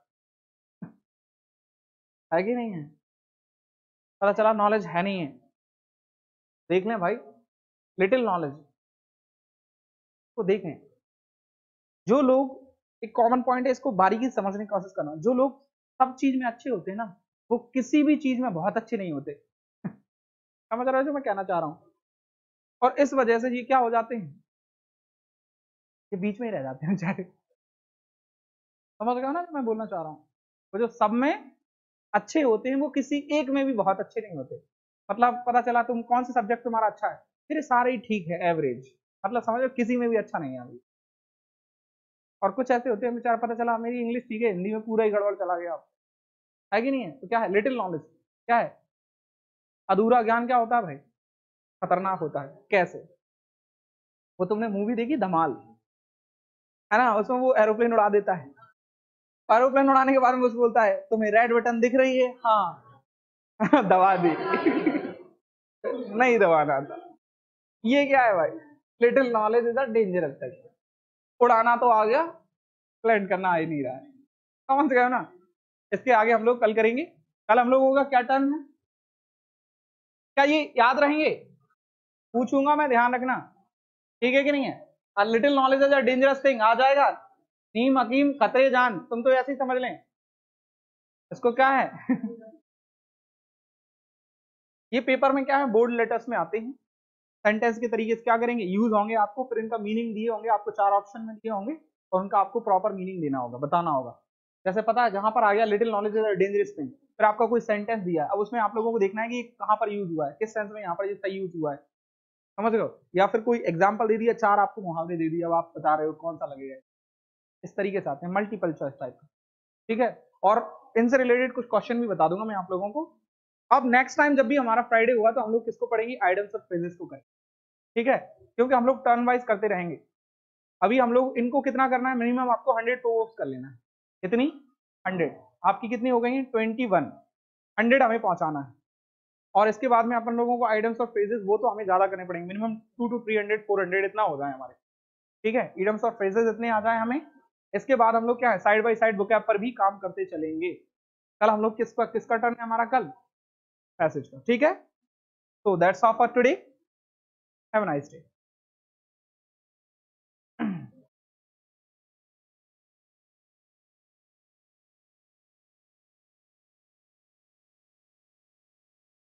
है कि नहीं है? पता चला नॉलेज है नहीं है। देख लें भाई, लिटिल नॉलेज को देखें। जो लोग, एक कॉमन पॉइंट है, इसको बारीकी से समझने की कोशिश करना। जो लोग सब चीज में अच्छे होते हैं ना, वो किसी भी चीज में बहुत अच्छे नहीं होते। समझ रहे हो जो मैं कहना चाह रहा हूं? और इस वजह से ये क्या हो जाते हैं, ये बीच में ही रह जाते हैं बेचारे। समझ गए हो ना जो मैं बोलना चाह रहा हूँ? वो जो सब में अच्छे होते हैं वो किसी एक में भी बहुत अच्छे नहीं होते। मतलब पता चला तुम कौन से सब्जेक्ट तुम्हारा अच्छा है, फिर सारे ही ठीक है, एवरेज। मतलब समझो किसी में भी अच्छा नहीं है अभी। और कुछ ऐसे होते हैं बेचारा, पता चला मेरी इंग्लिश ठीक है, हिंदी में पूरा ही गड़बड़ चला गया। है कि नहीं है? तो क्या है लिटिल नॉलेज? क्या है? अधूरा ज्ञान। क्या होता है भाई? खतरनाक होता है। कैसे? वो तुमने मूवी देखी धमाल, है ना? उसमें वो एरोप्लेन उड़ा देता है, एरोप्लेन उड़ाने के बारे में कुछ बोलता है, तुम्हें रेड बटन दिख रही है? हाँ। दबा दी। नहीं दबाना था। ये क्या है भाई? Little knowledge is a dangerous thing. उड़ाना तो आ गया, प्लान करना आ ही नहीं रहा है। समझ गए ना? इसके आगे हम लोग कल करेंगे। कल हम लोगों का क्या टर्न है? क्या ये याद रहेंगे? पूछूंगा मैं, ध्यान रखना। ठीक है कि नहीं है? A little knowledge is a dangerous thing आ जाएगा। नीम हकीम खतरे जान, तुम तो ऐसे ही समझ लें इसको। क्या है? ये पेपर में क्या है, बोल्ड लेटर्स में आते हैं। सेंटेंस के तरीके से क्या करेंगे, यूज होंगे आपको, फिर इनका मीनिंग दिए होंगे आपको, चार ऑप्शन में दिए होंगे और उनका आपको प्रॉपर मीनिंग देना होगा, बताना होगा। जैसे पता है जहां पर आ गया little knowledge is a dangerous thing, फिर आपका कोई सेंटेंस दिया, अब उसमें आप लोगों को देखना है कि कहां पर यूज हुआ है, किस सेंस में यहाँ पर इसका यूज हुआ है। समझ रहे हो? या फिर कोई एग्जाम्पल दे दिया, चार आपको मुहावरे दे दिया, अब आप बता रहे हो कौन सा लगेगा। इस तरीके से आते हैं, मल्टीपल चॉइस टाइप का। ठीक है? और इनसे रिलेटेड कुछ क्वेश्चन भी बता दूंगा मैं आप लोगों को। अब नेक्स्ट टाइम जब भी हमारा फ्राइडे हुआ तो हम लोग किसको पढ़ेंगे? आइडम्स ऑफ फ्रेजेस को करेंगे। ठीक है? क्योंकि हम लोग टर्न वाइज करते रहेंगे। अभी हम लोग इनको कितना करना है, मिनिमम आपको हंड्रेड प्रूव्स कर लेना है। कितनी? हंड्रेड। आपकी कितनी हो गई? Twenty one. हंड्रेड हमें पहुंचाना है। और इसके बाद में अपन लोगों को आइडम्स और फ्रेजेस वो तो हमें ज्यादा करने पड़ेंगे, minimum two two three hundred four hundred इतना हो जाए हमारे। ठीक है? इडम्स और फ्रेजेस इतने आ जाए हमें। इसके बाद हम लोग क्या है, साइड बाई साइड वोकैब पर भी काम करते चलेंगे। कल हम लोग किस पर, किसका टर्न है हमारा कल? पैसेज का। ठीक है? तो that's all for today. Have a nice day.